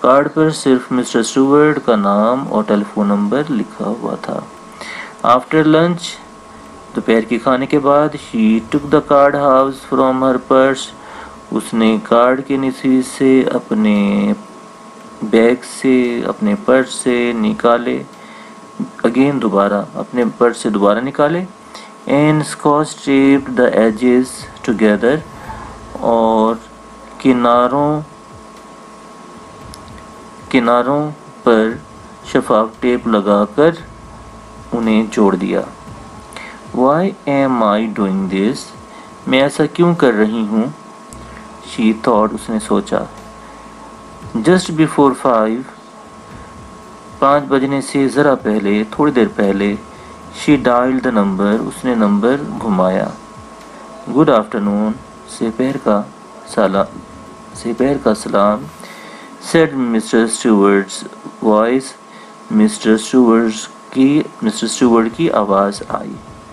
کارڈ پر صرف مسٹر اسٹیورٹ کا نام اور ٹیلی فون نمبر لکھا ہوا تھا۔ آفٹر لنچ، دوپہر کے کھانے کے بعد، she took the card house from her purse، اس نے کارڈ کے نصیب سے اپنے بیگ سے اپنے پرس سے نکالے اگین دوبارہ اپنے پرس سے دوبارہ نکالے and scotch taped the edges together، اور کناروں کناروں پر شفاف ٹیپ لگا کر انہیں جوڑ دیا۔ Why am I doing this؟ میں ایسا کیوں کر رہی ہوں؟ She thought، اس نے سوچا۔ Just before five، پانچ بجنے سے ذرا پہلے، تھوڑی دیر پہلے، she dialed the number، اس نے نمبر گھمایا۔ Good afternoon، سپہر کا سلام سپہر کا سلام said Mister Stewart's voice، Mister Stewart کی مسٹر اسٹیورٹ کی آواز آئی۔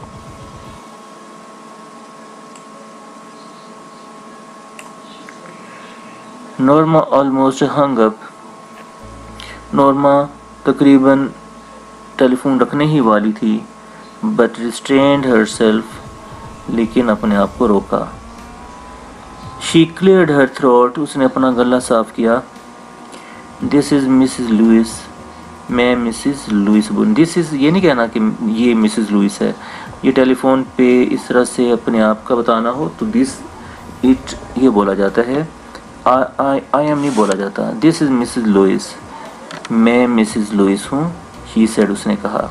Norma almost hung up، Norma تقریباً ٹیلی فون رکھنے ہی والی تھی، but restrained herself، لیکن اپنے آپ کو روکا۔ She cleared her throat، اس نے اپنا گلا صاف کیا۔ This is مسز لوئس، میں مسز لوئس بول دس از یہ نہیں کہنا کہ یہ مسز لوئس ہے، یہ ٹیلی فون پہ اس طرح سے اپنے آپ کا بتانا ہو تو دس اٹ یہ بولا جاتا ہے، آئی ایم نہیں بولا جاتا۔ دس از مسز لوئس، میں مسز لوئس ہوں۔ شی سیڈ، اس نے کہا۔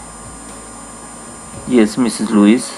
یس مسز لوئس،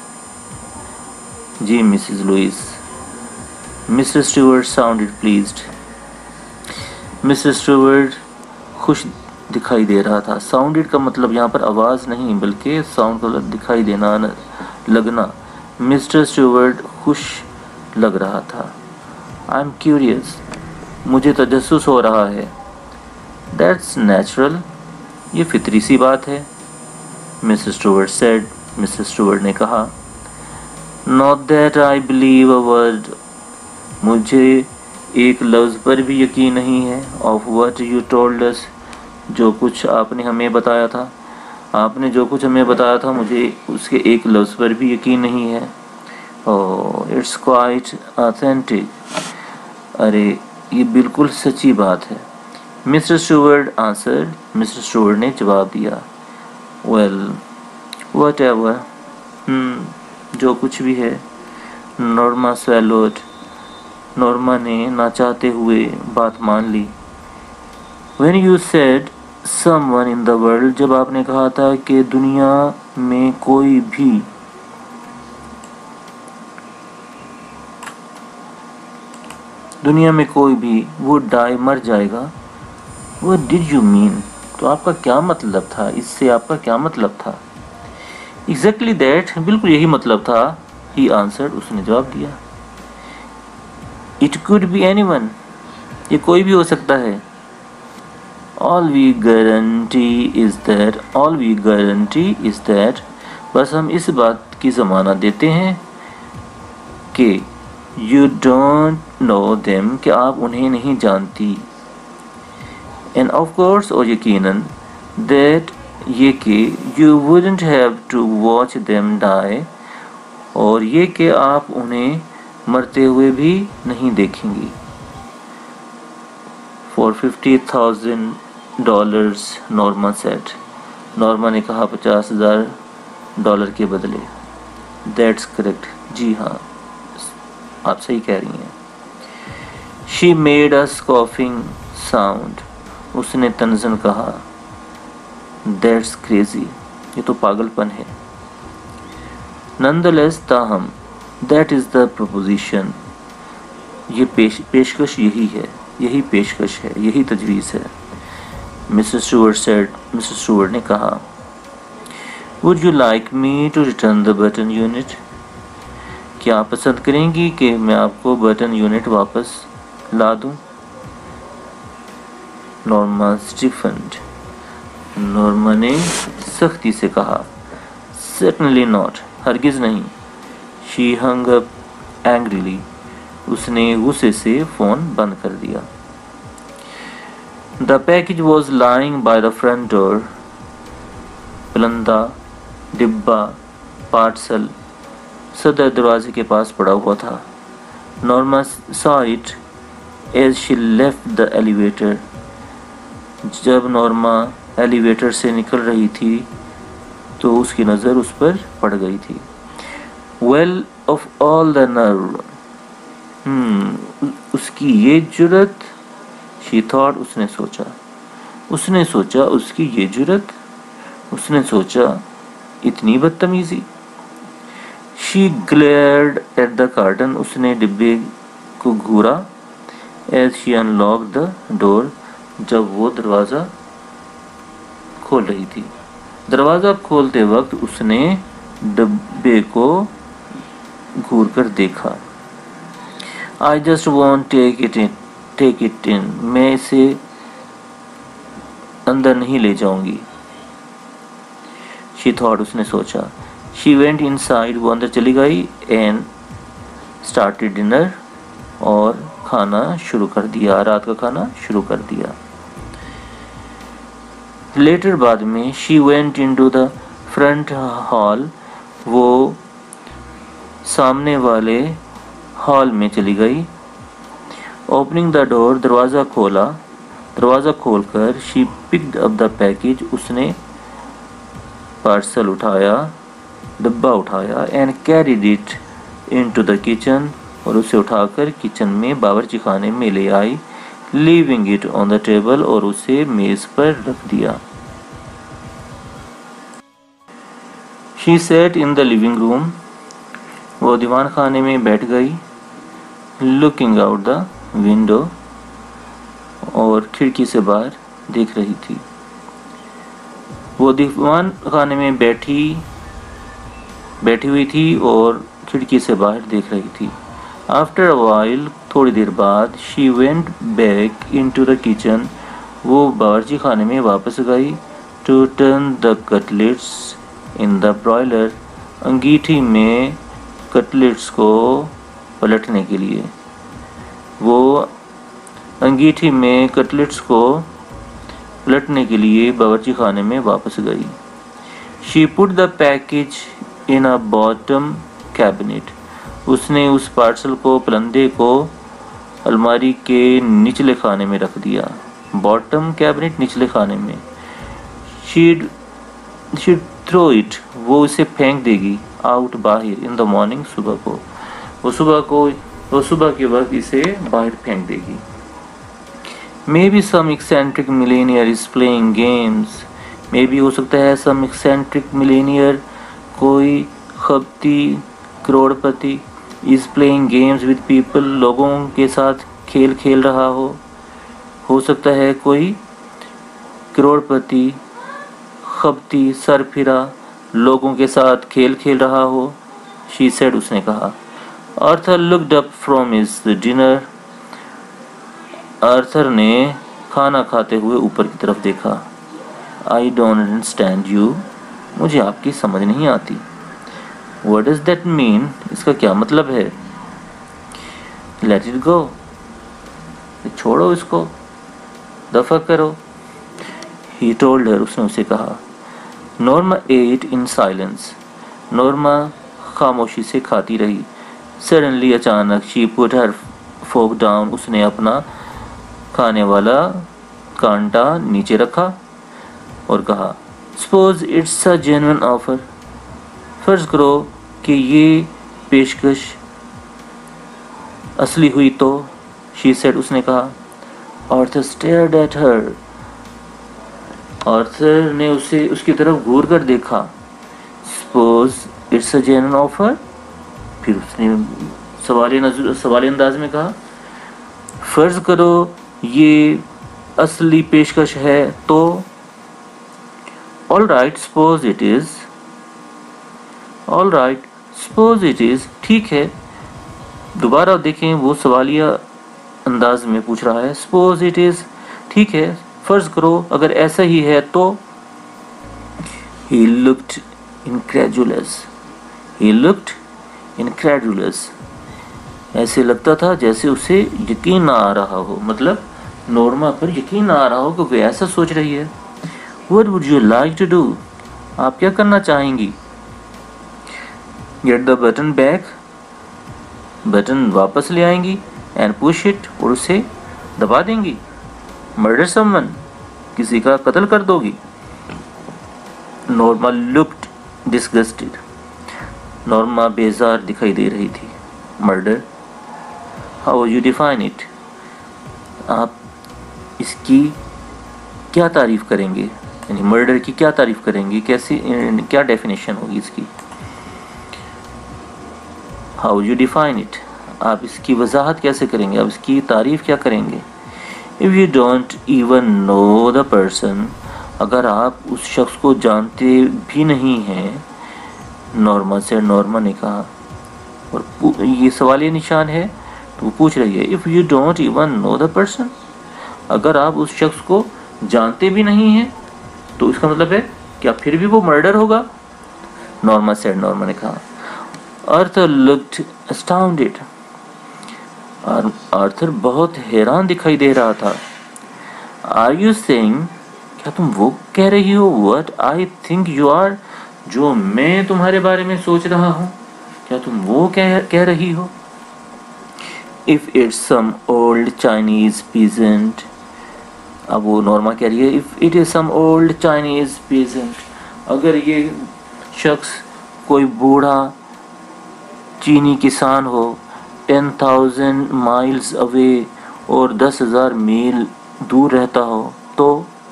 جی Mrs Lewis. Mister Stewart sounded pleased, Mister Stewart خوش دکھائی دے رہا تھا۔ ساؤنڈڈ کا مطلب یہاں پر آواز نہیں بلکہ ساؤنڈ کا دکھائی دینا، لگنا۔ مسٹر اسٹیورٹ خوش لگ رہا تھا۔ آئی ایم کیوریس، مجھے تجسس ہو رہا ہے۔ دیٹس نیچرل، یہ فطری سی بات ہے۔ Mister Stewart said, Mister Stewart نے کہا۔ Not that I believe a word, مجھے ایک لفظ پر بھی یقین نہیں ہے۔ Of what you told us, جو کچھ آپ نے ہمیں بتایا تھا، آپ نے جو کچھ ہمیں بتایا تھا مجھے اس کے ایک لفظ پر بھی یقین نہیں ہے۔ اوہ اٹس کوائٹ آتھینٹک، ارے یہ بالکل سچی بات ہے۔ Mister Stewart answered, Mister Stewart نے جواب دیا۔ ویل واٹ ایور، جو کچھ بھی ہے۔ نورما سویلوڈ، نورما نے نہ چاہتے ہوئے بات مان لی۔ When you said someone in the world، جب آپ نے کہا تھا کہ دنیا میں کوئی بھی دنیا میں کوئی بھی would die، مر جائے گا۔ What did you mean؟ تو آپ کا کیا مطلب تھا، اس سے آپ کا کیا مطلب تھا؟ Exactly that، بالکل یہی مطلب تھا۔ He answered، اس نے جواب دیا۔ It could be anyone، یہ کوئی بھی ہو سکتا ہے۔ All we guarantee is that all we guarantee is that بس ہم اس بات کی ضمانت دیتے ہیں کہ you don't know them، کہ آپ انہیں نہیں جانتی۔ And of course، اور یقیناً that یہ کہ you wouldn't have to watch them die، اور یہ کہ آپ انہیں مرتے ہوئے بھی نہیں دیکھیں گی۔ For fifty thousand dollars، Norma said, Norma نے کہا پچاس ہزار ڈالر کے بدلے۔ That's correct، جی ہاں آپ صحیح کہہ رہی ہیں۔ She made a scoffing sound، اس نے طنزاً کہا۔ That's crazy، یہ تو پاگل پن ہے۔ Nonetheless، تاہم، that is the proposition، یہ پیش پیشکش یہی ہے، یہی پیشکش ہے، یہی تجویز ہے۔ Mister Stewart said, Mister Stewart نے کہا۔ Would you like me to return the button unit؟ کیا آپ پسند کریں گی کہ میں آپ کو بٹن یونٹ واپس لا دوں؟ نورما اسٹیفنڈ، نورما نے سختی سے کہا۔ Certainly not، ہرگز نہیں۔ She hung up angrily، اس نے غصے سے فون بند کر دیا۔ The package was lying by the front door. پلندہ، ڈبہ، پارسل صدر دروازے کے پاس پڑا ہوا تھا. Norma saw it as she left the elevator. جب نورما ایلیویٹر سے نکل رہی تھی تو اس کی نظر اس پر پڑ گئی تھی. Well, of all the nerve. hmm, اس کی یہ جرت. She thought. اس نے سوچا اس نے سوچا اس کی یہ جرت. اس نے سوچا اتنی بدتمیزی. She glared at the curtain. اس نے ڈبے کو گھورا. As she unlocked the door. جب وہ دروازہ کھول رہی تھی. دروازہ کھولتے وقت اس نے ڈبے کو گھور کر دیکھا. I just won't take it in. Take it in. میں اسے اندر نہیں لے جاؤں گی. She thought. اس نے سوچا. She went inside. وہ اندر چلی گئی. And started dinner. اور کھانا شروع کر دیا. رات کا کھانا شروع کر دیا. Later بعد میں she went into the front hall. وہ سامنے والے ہال میں چلی گئی. Opening the door. دروازہ کھولا. دروازہ کھول کر she picked up the package. اس نے پارسل اٹھایا، ڈبہ اٹھایا. And carried it into the kitchen. اور اسے اٹھا کر کچن میں باورچی خانے میں لے آئی. Leaving it on the table. اور اسے میز پر رکھ دیا. She sat in the living room. وہ دیوان خانے میں بیٹھ گئی. Looking out the window. اور کھڑکی سے باہر دیکھ رہی تھی. وہ دیوان خانے میں بیٹھی بیٹھی ہوئی تھی اور کھڑکی سے باہر دیکھ رہی تھی. After a while. تھوڑی دیر بعد. She went back into the kitchen. وہ باورچی خانے میں واپس گئی. To turn the cutlets in the broiler. انگیٹھی میں کٹلیٹس کو پلٹنے کے لیے. وہ انگیٹھی میں کٹلیٹس کو پلٹنے کے لیے باورچی خانے میں واپس گئی. She put the package in a bottom cabinet. اس نے اس پارسل کو پلندے کو الماری کے نچلے خانے میں رکھ دیا. باٹم کیبنٹ نچلے خانے میں. She'd she'd throw it. وہ اسے پھینک دے گی. Out باہر. In the morning. صبح کو. وہ صبح کو وہ صبح کے وقت اسے باہر پھینک دے گی. Maybe some eccentric millionaire is playing games. Maybe ہو سکتا ہے some eccentric millionaire کوئی خبتی کروڑ پتی is playing games with people. لوگوں کے ساتھ کھیل کھیل رہا ہو. ہو سکتا ہے کوئی کروڑ پتی خبتی سر پھرا لوگوں کے ساتھ کھیل کھیل رہا ہو. She said. اس نے کہا. Arthur looked up from his dinner. Arthur نے کھانا کھاتے ہوئے اوپر کی طرف دیکھا. I don't understand you. مجھے آپ کی سمجھ نہیں آتی. What does that mean? اس کا کیا مطلب ہے؟ Let it go. چھوڑو اس کو. دفع کرو. He told her. اس نے اسے کہا. Norma ate in silence. Norma خاموشی سے کھاتی رہی. Suddenly اچانک she put her fork down. اس نے اپنا کھانے والا کانٹا نیچے رکھا اور کہا. Suppose it's a genuine offer. فرض کرو کہ یہ پیشکش اصلی ہوئی تو. She said. اس نے کہا. Arthur stared at her. Arthur نے اسے اس کی طرف گھور کر دیکھا. Suppose it's a genuine offer. پھر اس نے سوالی نظر سوالی انداز میں کہا. فرض کرو یہ اصلی پیشکش ہے تو. All right, suppose it is. All right, suppose it is. ٹھیک ہے. دوبارہ دیکھیں وہ سوالیہ انداز میں پوچھ رہا ہے. Suppose it is. ٹھیک ہے. فرض کرو اگر ایسا ہی ہے تو. He looked incredulous. He looked incredulous. ایسے لگتا تھا جیسے اسے یقین نہ آ رہا ہو. مطلب नॉर्मा पर यकीन आ रहा हो कि वो ऐसा सोच रही है। What would you like to do? आप क्या करना चाहेंगी? Get the button back. Button वापस ले आएंगी। And push it, और उसे दबा देंगी। Murder someone. किसी का कत्ल कर दोगी। Norma looked disgusted. नॉर्मा बेजार दिखाई दे रही थी। Murder. How would you define it? आप इसकी क्या तारीफ करेंगे, यानी मर्डर की क्या तारीफ करेंगे, कैसी क्या डेफिनेशन होगी इसकी? How would you define it? आप इसकी वजाहत कैसे करेंगे, आप इसकी तारीफ क्या करेंगे? If you don't even know the person, अगर आप उस शख्स को जानते भी नहीं हैं, नॉर्मा से नॉर्मा ने कहा, और ये सवालिया निशान है तो वो पूछ रही है if you don't even know the person, अगर आप उस शख्स को जानते भी नहीं हैं तो इसका मतलब है क्या फिर भी वो मर्डर होगा? नॉर्मा सेड, नॉर्मा ने कहा। आर्थर लुक्ड अस्टाउंडेड, आर्थर बहुत हैरान दिखाई दे रहा था। आर यू सेइंग, क्या तुम वो कह रही हो? What I think you are, जो मैं तुम्हारे बारे में सोच रहा हूँ, क्या तुम वो कह कह रही हो? If it's some old Chinese peasant, अब वो नॉर्मा कह रही है if it is some old Chinese peasant, अगर ये शख्स कोई बूढ़ा चीनी किसान हो, टेन थाउजेंड माइल्स अवे, और दस हजार मील दूर रहता हो, तो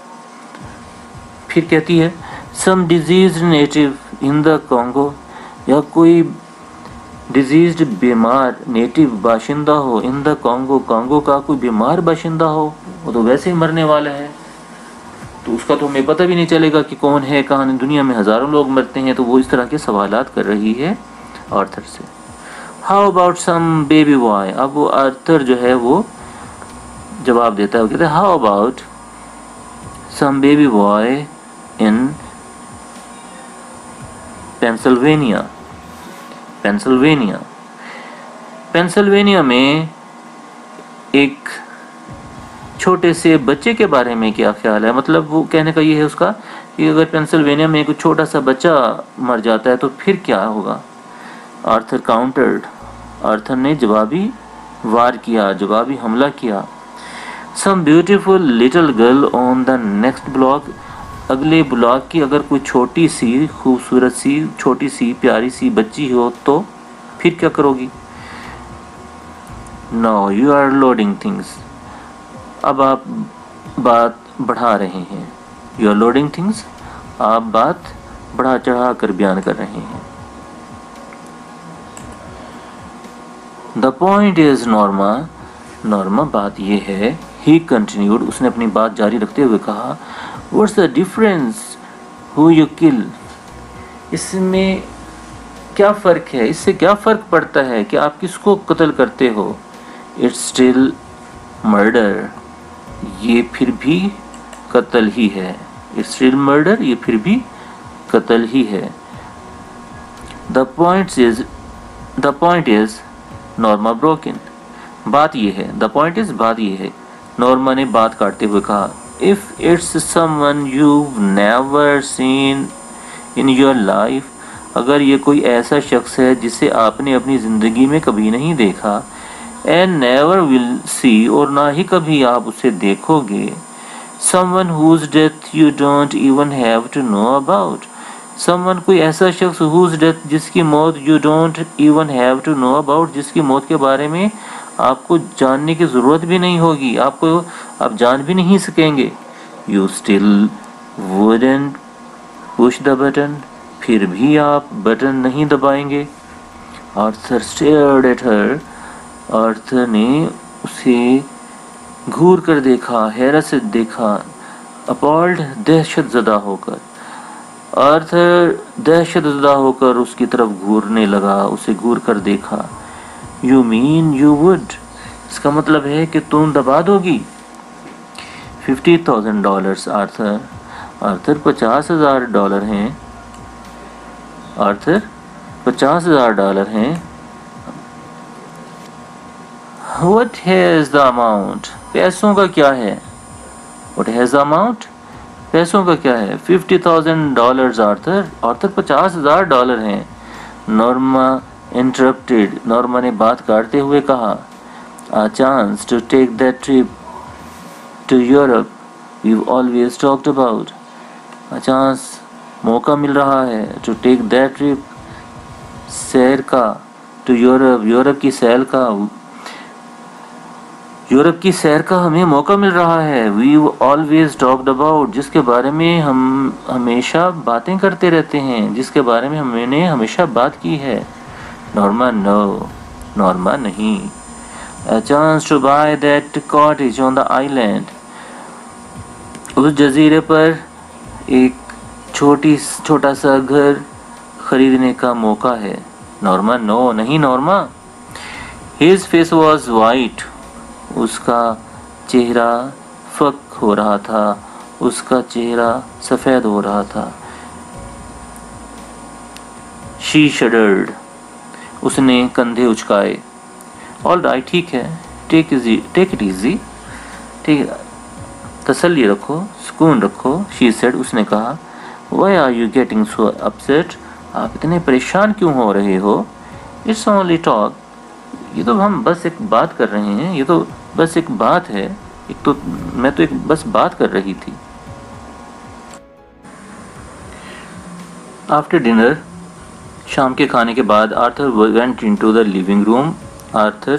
फिर कहती है some diseased native in the Congo, या कोई डिजीज्ड बीमार नेटिव बाशिंदा हो, इन द कॉन्गो, कॉन्गो का कोई बीमार बाशिंदा हो, वो तो वैसे ही मरने वाला है, तो उसका तो हमें पता भी नहीं चलेगा कि कौन है, कहाँ। दुनिया में हज़ारों लोग मरते हैं, तो वो इस तरह के सवालात कर रही है आर्थर से। How about some baby boy, अब वो आर्थर जो है वो जवाब देता है, वो कहता है how about some baby boy in Pennsylvania. Pennsylvania Pennsylvania में एक छोटे से बच्चे के बारे में क्या ख्याल है? मतलब वो कहने का ये है उसका कि अगर पेंसिल्वेनिया में एक छोटा सा बच्चा मर जाता है तो फिर क्या होगा? आर्थर काउंटर्ड, आर्थर ने जवाबी वार किया, जवाबी हमला किया। Some beautiful little girl on the next block, अगले ब्लॉक की अगर कोई छोटी सी खूबसूरत सी छोटी सी प्यारी सी बच्ची हो तो फिर क्या करोगी? No you are loading things, अब आप बात बढ़ा रहे हैं। यू आर लोडिंग थिंग्स, आप बात बढ़ा चढ़ा कर बयान कर रहे हैं। The point is Norma, Norma बात ये है, ही कंटिन्यूड, उसने अपनी बात जारी रखते हुए कहा, what's the difference who you kill, इसमें क्या फ़र्क है, इससे क्या फ़र्क पड़ता है कि आप किसको कत्ल करते हो? इट्स स्टिल मर्डर, ये फिर भी कत्ल ही है। इट्स स्टिल मर्डर, ये फिर भी कत्ल ही है। The point is the point is Norma broken, बात ये है, द पॉइंट इज बात ये है, नॉर्मा ने बात काटते हुए कहा, if it's someone you've never seen in your life, अगर ये कोई ऐसा शख्स है जिसे आपने अपनी ज़िंदगी में कभी नहीं देखा, and never will see, और ना ही कभी आप उसे देखोगे, someone whose death you don't even have to know about, someone कोई ऐसा शख्स whose death, जिसकी मौत you don't even have to know about, जिसकी मौत के बारे में आपको जानने की ज़रूरत भी नहीं होगी, आपको आप जान भी नहीं सकेंगे। You still wouldn't push the button, फिर भी आप बटन नहीं दबाएंगे। Arthur stared at her, Arthur ने उसे घूर कर देखा, हैरत से देखा, अपॉल्ड, दहशत ज़दा होकर। आर्थर दहशत ज़दा होकर उसकी तरफ घूरने लगा, उसे घूर कर देखा। You mean you would, इसका मतलब है कि तुम दबा दोगी। Fifty thousand dollars Arthur, Arthur पचास हजार डॉलर हैं, आर्थर पचास हजार डॉलर हैं। What is the amount? पैसों का क्या है? What has the amount? पैसों का क्या है? Fifty thousand dollars Arthur. Arthur पचास हजार डॉलर हैं। Norma interrupted. नॉर्मा ने बात काटते हुए कहा, A chance to take that trip to Europe we've always talked about. A chance, मौका मिल रहा है, to take that trip, सैर का, to Europe, यूरोप की सैर का, यूरोप की सैर का हमें मौका मिल रहा है। We've always talked about, जिसके बारे में हम हमेशा बातें करते रहते हैं, जिसके बारे में हमने हमेशा बात की है। नॉर्मा, नो, नॉर्मा नहीं। A chance to buy that cottage on the island, उस जजीरे पर एक छोटी छोटा सा घर खरीदने का मौका है। नॉर्मा, नो, नहीं Norma. His face was white, उसका चेहरा फक हो रहा था, उसका चेहरा सफ़ेद हो रहा था। She shuddered, उसने कंधे उचकाए। ऑल राइट, ठीक है, take easy take it easy, ठीक है, तसल्ली रखो, सुकून रखो। शी सेड, उसने कहा, why are you getting so upset, आप इतने परेशान क्यों हो रहे हो? इट्स ओनली टॉक, ये तो हम बस एक बात कर रहे हैं, ये तो बस एक बात है, एक तो मैं तो एक बस बात कर रही थी। आफ्टर डिनर, शाम के खाने के बाद Arthur went into the living room. Arthur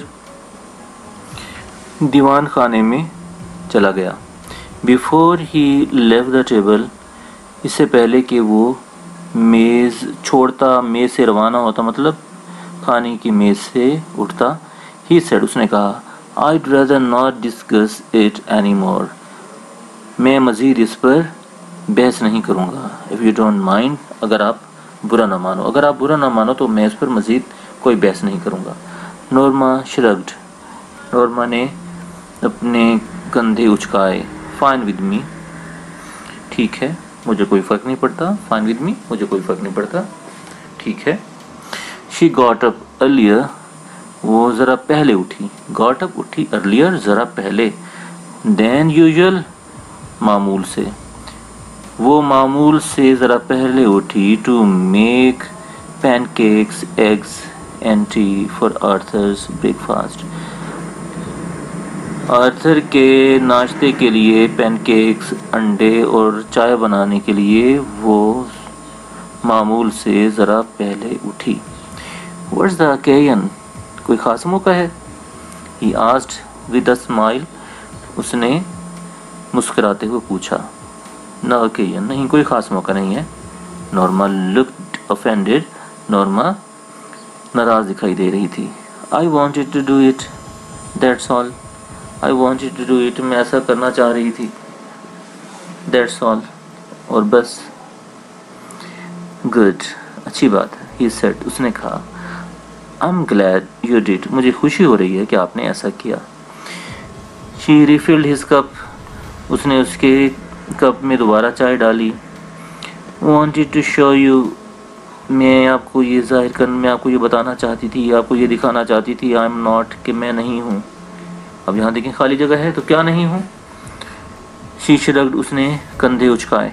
दीवान खाने में चला गया। Before he left the table, इससे पहले कि वो मेज़ छोड़ता, मेज़ से रवाना होता, मतलब खाने की मेज़ से उठता, ही सेड, उसने कहा, I'd rather not discuss it anymore, मैं मज़ीद इस पर बहस नहीं करूँगा। If you don't mind, अगर आप बुरा ना मानो, अगर आप बुरा ना मानो तो मैं इस पर मज़ीद कोई बहस नहीं करूँगा। नॉर्मा shrugged, नॉर्मा ने अपने कंधे उचकाए। फाइन विद मी, ठीक है, मुझे कोई फ़र्क नहीं पड़ता। फाइन विद मी, मुझे कोई फ़र्क नहीं पड़ता, ठीक है। शी गॉट अप अर्लियर, वो ज़रा पहले उठी। गॉट अप, उठी, अर्लियर, ज़रा पहले। देन यूजुअल, मामूल से, वो मामूल से ज़रा पहले उठी। To make pancakes, eggs and tea for Arthur's breakfast, Arthur के नाश्ते के लिए पैनकेक्स, अंडे और चाय बनाने के लिए वो मामूल से ज़रा पहले उठी। व्हाट्स द ओकेजन, कोई ख़ास मौका है? He asked with a smile, उसने मुस्कुराते हुए पूछा। न ओकेजन, नहीं, कोई ख़ास मौका नहीं है। नॉर्मा लुक्ड ऑफेंडेड, नॉर्मा नाराज़ दिखाई दे रही थी। I wanted to do it, that's all, I wanted to do it, मैं ऐसा करना चाह रही थी, दैट्स ऑल, और बस। गुड, अच्छी बात है, ही सेड, उसने कहा। I am glad you did, मुझे खुशी हो रही है कि आपने ऐसा किया। शी रिफिल्ड हिज कप, उसने उसके कप में दोबारा चाय डाली। वॉन्टेड टू शो यू, मैं आपको ये जाहिर कर मैं आपको ये बताना चाहती थी, आपको ये दिखाना चाहती थी, आई एम नॉट, कि मैं नहीं हूँ। अब यहाँ देखें खाली जगह है, तो क्या नहीं हूँ? शी श्रग्ड, उसने कंधे उचकाए।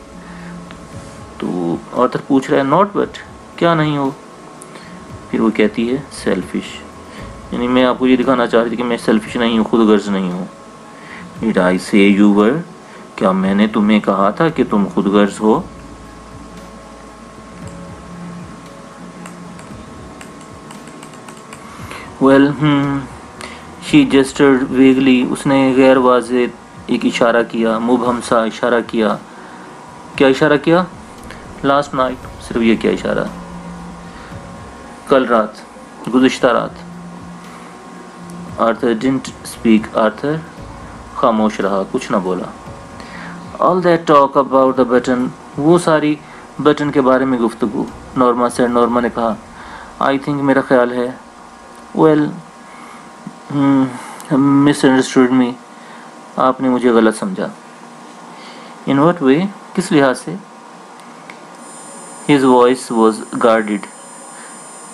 तो आर्थर पूछ रहा है, नॉट बट, क्या नहीं हो? फिर वो कहती है, सेल्फिश, यानी मैं आपको ये दिखाना चाह रही थी कि मैं सेल्फिश नहीं हूँ, खुद गर्ज नहीं हूँ। डिड आई से यू वर, क्या मैंने तुम्हें कहा था कि तुम खुद गर्ज हो? वेल, शी जेस्टर्ड वेगली, उसने गैर वाज़े एक इशारा किया, मुबहम सा इशारा किया। क्या इशारा किया? लास्ट नाइट, सिर्फ ये क्या इशारा? कल रात, गुज़िश्ता रात। आर्थर डिडंट स्पीक, आर्थर खामोश रहा, कुछ ना बोला। All that talk about the button, वो सारी बटन के बारे में गुफ्तगू। नॉर्मा से, नॉर्मा ने कहा, आई थिंक, मेरा ख्याल है, वेल, मिसअंडरस्टूड मी, आपने मुझे गलत समझा। इन व्हाट वे, किस लिहाज से? हिज वॉइस वॉज गार्डेड,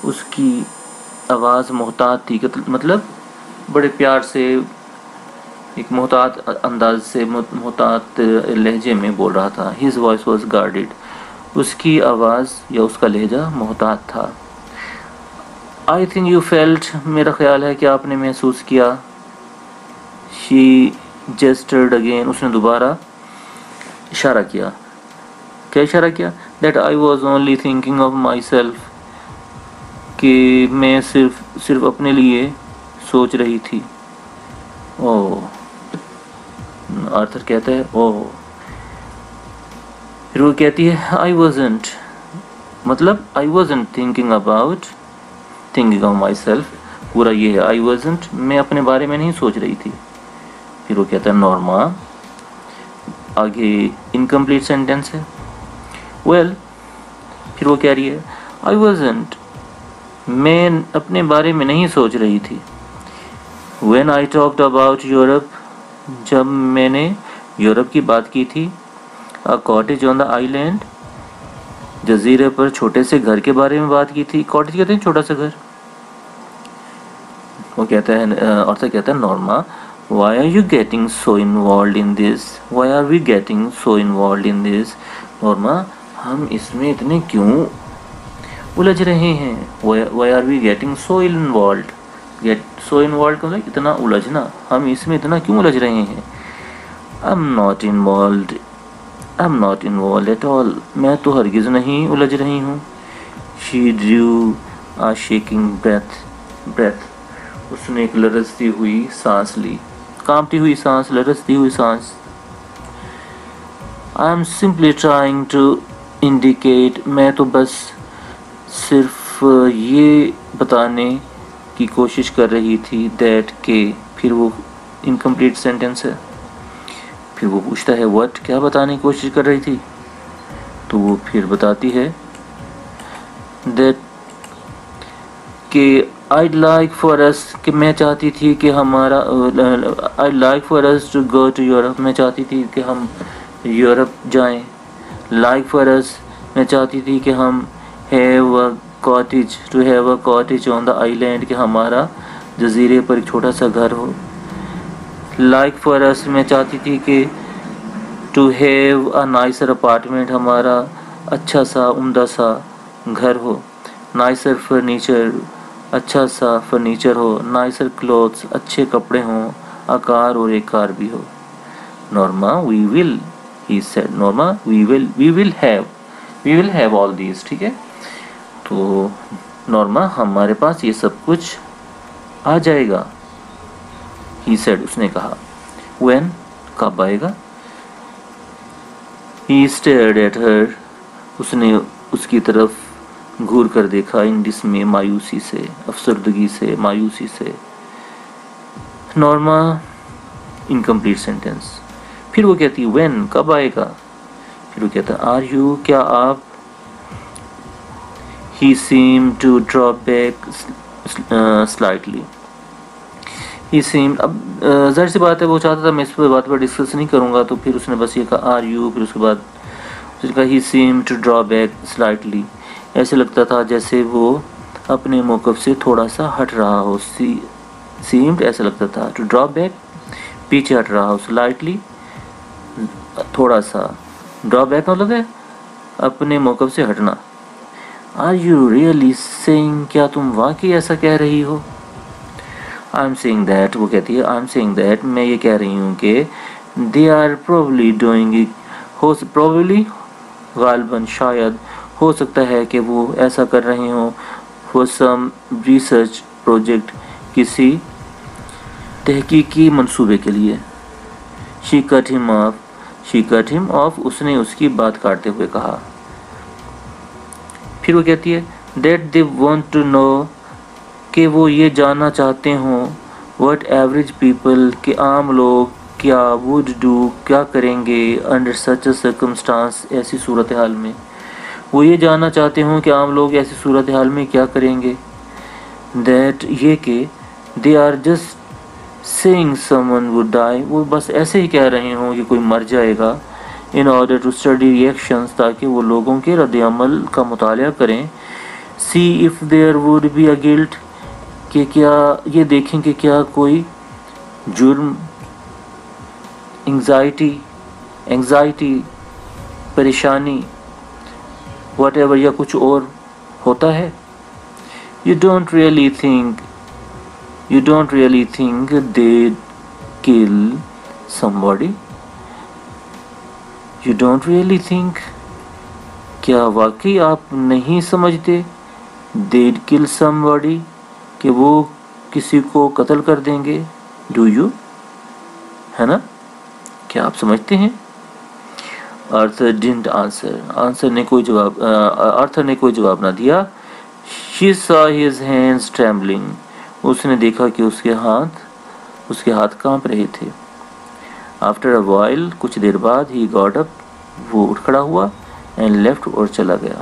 उसकी आवाज़ मोहतात थी, मतलब बड़े प्यार से ایک محتاط انداز سے محتاط لہجے میں بول رہا تھا. his voice was guarded. اس کی آواز یا اس کا لہجہ محتاط تھا. I think you felt. میرا خیال ہے کہ آپ نے محسوس کیا. she gestured again. اس نے دوبارہ اشارہ کیا. کیا اشارہ کیا؟ that I was only thinking of myself. کہ میں صرف صرف اپنے لیے سوچ رہی تھی. اوہ آرتھر کہتا ہے اوہ. پھر وہ کہتی ہے I wasn't. مطلب I wasn't thinking about thinking of myself. پورا یہ ہے I wasn't. میں اپنے بارے میں نہیں سوچ رہی تھی. پھر وہ کہتا ہے نورما. آگے incomplete sentence ہے. well پھر وہ کہہ رہی ہے I wasn't. میں اپنے بارے میں نہیں سوچ رہی تھی. when I talked about Europe. جب میں نے یورپ کی بات کی تھی. a cottage on the island. جزیرے پر چھوٹے سے گھر کے بارے میں بات کی تھی. cottage کہتے ہیں چھوٹا سا گھر. وہ کہتا ہے آرتھر کہتا ہے Norma why are you getting so involved in this. why are we getting so involved in this. Norma ہم اس میں اتنے کیوں الجھ رہے ہیں. why are we getting so involved. get so involved کا مطلب اتنا الجھنا. ہم اس میں اتنا کیوں الجھ رہے ہیں. I'm not involved. I'm not involved at all. میں تو ہرگز نہیں الجھ رہی ہوں. she drew a shaking breath. breath. اس نے ایک لرزتی ہوئی سانس لی. کانپتی ہوئی سانس, لرزتی ہوئی سانس. I'm simply trying to indicate. میں تو بس صرف یہ بتانے کی کوشش کر رہی تھی that کہ. پھر وہ incomplete sentence ہے. پھر وہ پوچھتا ہے what. کیا بتانے کی کوشش کر رہی تھی. تو وہ پھر بتاتی ہے that کہ I'd like for us. کہ میں چاہتی تھی کہ ہمارا I'd like for us to go to Europe. میں چاہتی تھی کہ ہم یورپ جائیں. like for us. میں چاہتی تھی کہ ہم have a cottage. to have a cottage on the island. کہ ہمارا جزیرے پر ایک چھوٹا سا گھر ہو. like for us. میں چاہتی تھی کہ to have a nicer apartment. ہمارا اچھا سا عمدہ سا گھر ہو. nicer furniture. اچھا سا فرنیچر ہو. nicer clothes. اچھے کپڑے ہوں. a car. اور ایک کار بھی ہو. Norma we will. he said. Norma we will. we will have. we will have all these. ٹھیک ہے. تو نورما ہمارے پاس یہ سب کچھ آ جائے گا. he said. اس نے کہا. when. کب آئے گا. he stared at her. اس نے اس کی طرف گھور کر دیکھا. ان ڈسمے. مایوسی سے, افسردگی سے, مایوسی سے. Norma incomplete sentence. پھر وہ کہتی when. کب آئے گا. پھر وہ کہتا are you. کیا آپ. he seemed to drop back slightly. he seemed. اب ظاہر سی بات ہے وہ چاہتا تھا میں اس پہ بات پر ڈسکس نہیں کروں گا, تو پھر اس نے بس یہ کہا are you. پھر اس کے بعد اس نے کہا he seemed to drop back slightly. ایسے لگتا تھا جیسے وہ اپنے موقف سے تھوڑا سا ہٹ رہا ہو. seemed ایسا لگتا تھا. to drop back پیچھے ہٹ رہا ہو. slightly تھوڑا سا. drop back مطلب ہے اپنے موقف سے ہٹنا. are you really saying. کیا تم واقعی ایسا کہہ رہی ہو. I'm saying that. وہ کہتی ہے I'm saying that. میں یہ کہہ رہی ہوں کہ they are probably doing it. Who probably غالباً شاید ہو سکتا ہے کہ وہ ایسا کر رہے ہوں for some research project. کسی تحقیقی منصوبے کے لیے. she cut him off. she cut him off. اس نے اس کی بات کاٹتے ہوئے کہا. پھر وہ کہتی ہے that they want to know. کہ وہ یہ جاننا چاہتے ہوں what average people. کہ عام لوگ کیا would do. کیا کریں گے under such a circumstance. ایسی صورتحال میں. وہ یہ جاننا چاہتے ہوں کہ عام لوگ ایسی صورتحال میں کیا کریں گے. that یہ کہ they are just saying someone would die. وہ بس ایسے ہی کہہ رہے ہوں کہ کوئی مر جائے گا. in order to study reactions. تاکہ وہ لوگوں کے رد عمل کا مطالعہ کریں. see if there would be a guilt. کہ کیا یہ دیکھیں کہ کیا کوئی جرم انگزائٹی انگزائٹی پریشانی واٹ ایور یا کچھ اور ہوتا ہے. You don't really think you don't really think they'd kill somebody. You don't really think کیا واقعی آپ نہیں سمجھتے they'd kill somebody کہ وہ کسی کو قتل کر دیں گے. Do you ہے نا؟ کیا آپ سمجھتے ہیں؟ Arthur didn't answer. آنسر نے کوئی جواب آرتھر نے کوئی جواب نہ دیا. She saw his hands trembling. اس نے دیکھا کہ اس کے ہاتھ اس کے ہاتھ کانپ رہے تھے. After a while کچھ دیر بعد he got up. وہ اٹھ کھڑا ہوا and left اور چلا گیا.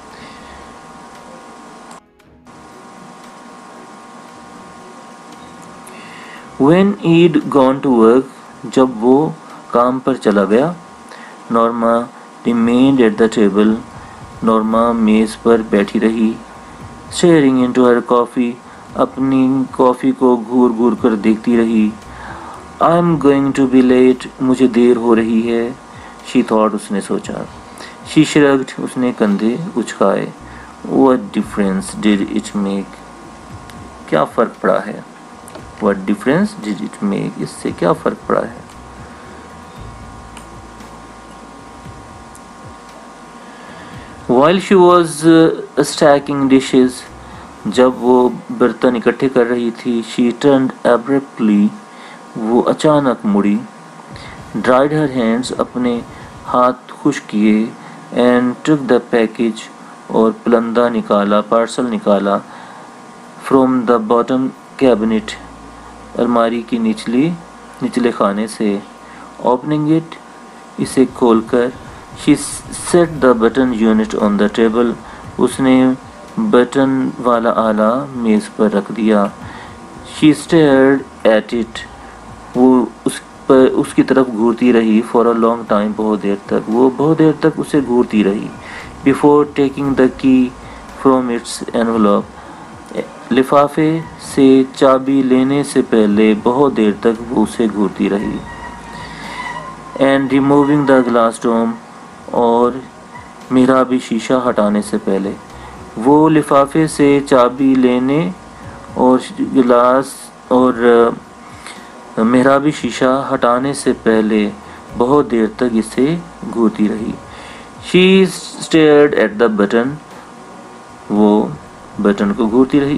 When he'd gone to work, جب وہ کام پر چلا گیا, Norma remained at the table. Norma میز پر بیٹھی رہی. Staring into her coffee, اپنی کافی کو گھور گھور کر دیکھتی رہی. I'm going to be late. مجھے دیر ہو رہی ہے. She thought. اس نے سوچا. She shrugged. اس نے کندھے اچکائے. What difference did it make? کیا فرق پڑا ہے؟ What difference did it make? اس سے کیا فرق پڑا ہے؟ While she was uh, stacking dishes, جب وہ برتن اکٹھے کر رہی تھی, she turned abruptly. وہ اچانک مڑی. Dried her hands. اپنے ہاتھ خشک کیے. And took the package. اور پلندہ نکالا, پارسل نکالا. From the bottom cabinet. الماری کی نچلی نچلے خانے سے. Opening it. اسے کھول کر. She set the button unit on the table. اس نے بٹن والا آلہ میز پر رکھ دیا. She stared at it. وہ اس پر اس کی طرف گھورتی رہی. For a long time. بہت دیر تک. وہ بہت دیر تک اسے گھورتی رہی. Before taking the key from its envelope. لفافے سے چابی لینے سے پہلے بہت دیر تک وہ اسے گھورتی رہی. And removing the glass dome. اور محرابی شیشہ ہٹانے سے پہلے. وہ لفافے سے چابی لینے اور گلاس اور محرابی شیشہ ہٹانے سے پہلے بہت دیر تک اسے گھورتی رہی. She stared at the button. وہ بٹن کو گھورتی رہی.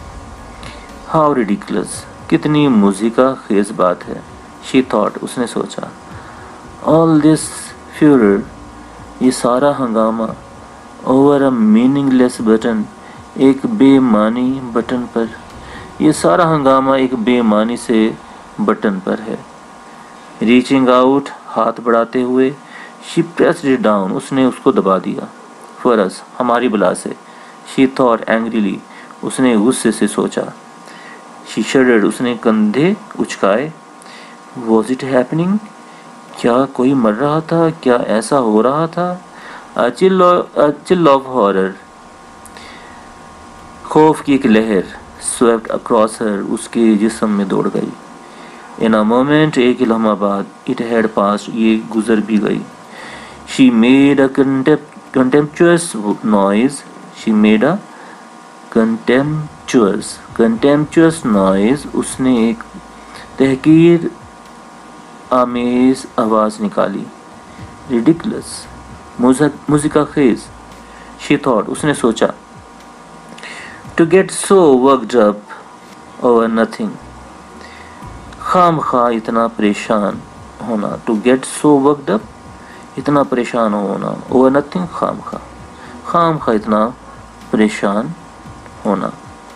How ridiculous. کتنی موزیکا خیز بات ہے. She thought. اس نے سوچا. All this furor. یہ سارا ہنگامہ. Over a meaningless button. ایک بے معنی بٹن پر. یہ سارا ہنگامہ ایک بے معنی سے بٹن پر ہے. Reaching out. ہاتھ بڑھاتے ہوئے. She pressed it down. اس نے اس کو دبا دیا. For us. ہماری بلا سے. She thought angrily. اس نے غصے سے سوچا. She shuddered. اس نے کندھے اچکائے. Was it happening? کیا کوئی مر رہا تھا؟ کیا ایسا ہو رہا تھا؟ A chill a chill of horror. خوف کی ایک لہر swept across her. اس کے جسم میں دوڑ گئی. In a moment. ایک لمحہ بعد. It had passed. یہ گزر بھی گئی. She made a contempt contemptuous noise. She made a contemptuous contemptuous noise. اس نے ایک تحقیر آمیز آواز نکالی. Ridiculous. موزیکا خیز. She thought. اس نے سوچا. To get so worked up over nothing. خام خواہ اتنا پریشان ہونا. To get so worked up. اتنا پریشان ہونا. Over nothing. خام خواہ خام خواہ اتنا پریشان ہونا.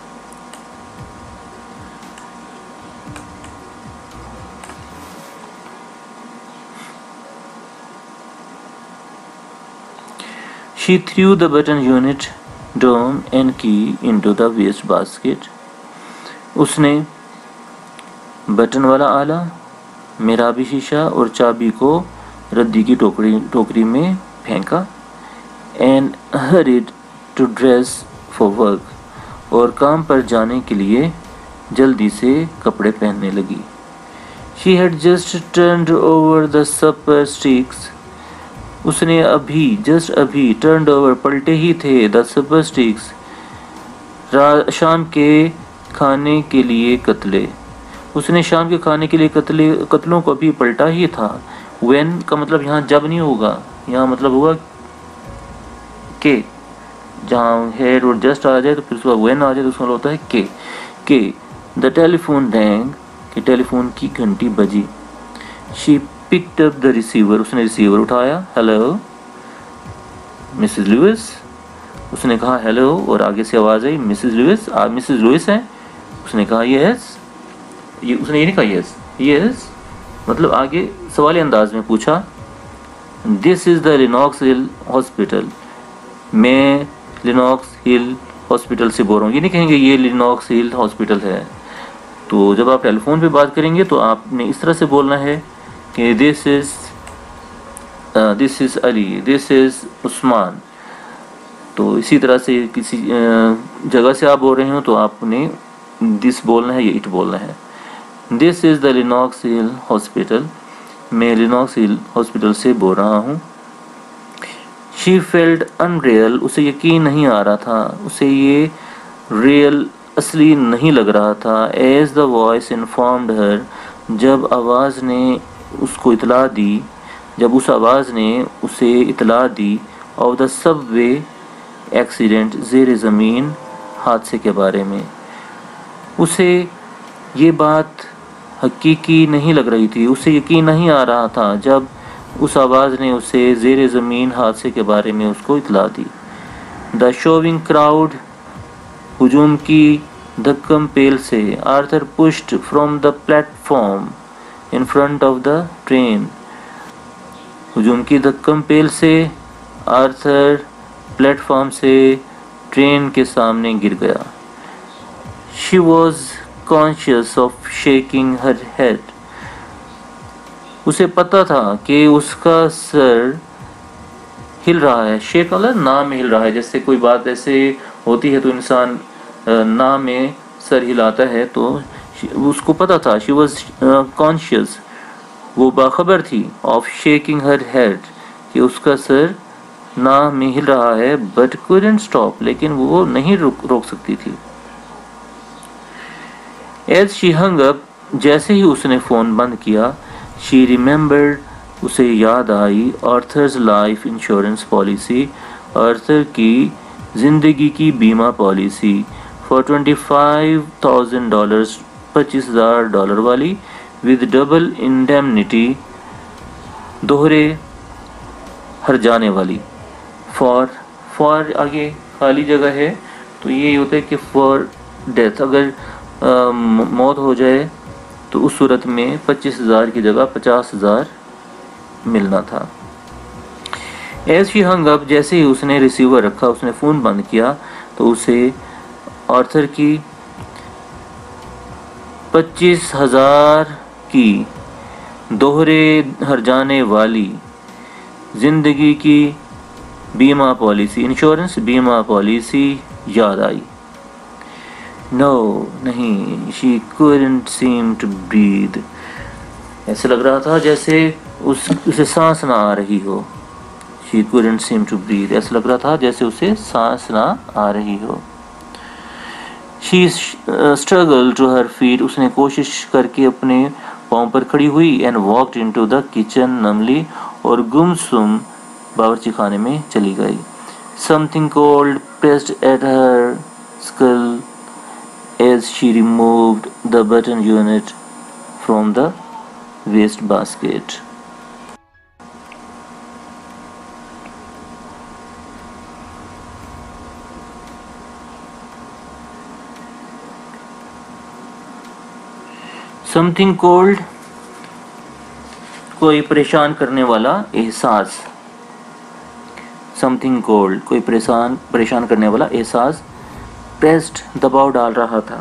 She threw the button unit, dome and key into the waste basket. اس نے بٹن والا آلہ, محرابی شیشہ اور چابی کو ردی کی ٹوکری ٹوکری میں پھینکا. And hurried to dress for work. اور کام پر جانے کے لیے جلدی سے کپڑے پہننے لگی. She had just turned over the supper sticks. उसने अभी just अभी turned over पलटे ही थे the supper sticks शाम के खाने के लिए कतले. उसने शाम के खाने के लिए कतले कतलों को अभी पलटा ही था. when का मतलब यहाँ जब नहीं होगा, यहाँ मतलब होगा के. जहाँ हेड और जस्ट आ जाए तो फिर उसका when आ जाए तो उसका होता है के. के द टेलीफोन रैंग, कि टेलीफोन की घंटी बजी. She picked up the receiver, उसने रिसीवर उठाया. हेलो मिसेस लुइस, उसने कहा हेलो और आगे से आवाज़ आई मिसेस लुइस, आप मिसेस लुइस हैं? उसने कहा यस. ये उसने ये नहीं कहा यस, यस मतलब आगे सवाली अंदाज में पूछा. This is the Lenox Hill hospital, मैं लिनॉक्स हिल हॉस्पिटल से बोल रहा हूँ. ये नहीं कहेंगे ये लिनॉक्स हिल हॉस्पिटल है. तो जब आप टेलीफोन पे बात करेंगे तो आपने इस तरह से बोलना है कि this is this is Ali, this is Usman. तो इसी तरह से किसी uh, जगह से आप बोल रहे हो तो आपने दिस बोलना है या इट बोलना है. This is the Lenox Hill hospital, मैं लिनॉक्स हिल हॉस्पिटल से बोल रहा हूँ. शी फेल्ट अनरियल, उसे यकीन नहीं आ रहा था, उसे ये रियल असली नहीं लग रहा था. As the voice informed her, जब आवाज़ ने उसको इतला दी, जब उस आवाज़ ने उसे इतला दी ऑफ द सबवे एक्सीडेंट, ज़ेर ज़मीन हादसे के बारे में. उसे ये बात हकीकी नहीं लग रही थी, उसे यकीन नहीं आ रहा था जब उस आवाज़ ने उसे ज़ेर ज़मीन हादसे के बारे में उसको इतला दी. द शोविंग क्राउड, हुजूम की धक्कम पेल से. Arthur pushed from the platform in front of the train, हुजूम की धक्कम पेल से आर्थर प्लेटफॉर्म से ट्रेन के सामने गिर गया. She was conscious of shaking her head, उसे पता था कि उसका सर हिल रहा है. शेक मतलब ना में हिल रहा है, जैसे कोई बात ऐसे होती है तो इंसान ना में सर हिलाता है, तो उसको पता था. शी वॉज कॉन्शियस, वो बाखबर थी ऑफ शेकिंग हर हेड, कि उसका सर ना में हिल रहा है. बट couldn't स्टॉप, लेकिन वो नहीं रोक रोक सकती थी. एज शी हंग अप, जैसे ही उसने फ़ोन बंद किया, शी रिमेंबर्ड, उसे याद आई Arthur's life insurance policy, Arthur की ज़िंदगी की बीमा policy for twenty five thousand dollars, पच्चीस हज़ार डॉलर वाली, विद डबल इंडेमनिटी, दोहरे हर जाने वाली. फॉर फॉर आगे खाली जगह है तो ये होता है कि फॉर डेथ, अगर आ, मौत हो जाए तो उस सूरत में पच्चीस हज़ार की जगह पचास हज़ार मिलना था. एज शी हंग अप, जैसे ही उसने रिसीवर रखा, उसने फ़ोन बंद किया, तो उसे आर्थर की पच्चीस हज़ार की दोहरे हर जाने वाली ज़िंदगी की बीमा पॉलिसी, इंश्योरेंस बीमा पॉलिसी याद आई. नो नहीं, she couldn't seem to breathe, ऐसे लग रहा था जैसे उस उसे सांस ना आ रही हो. She couldn't seem to breathe, ऐसा लग रहा था जैसे उसे सांस ना आ रही हो. She struggled to her feet, उसने कोशिश करके अपने पाँव पर खड़ी हुई. and walked into the kitchen numbly, और गुमसुम बावर्ची खाने में चली गई. something cold pressed at her skull as she removed the button unit from the waste basket. Something cold, कोई परेशान करने वाला एहसास. Something cold, कोई परेशान परेशान करने वाला एहसास. pressed, दबाव डाल रहा था.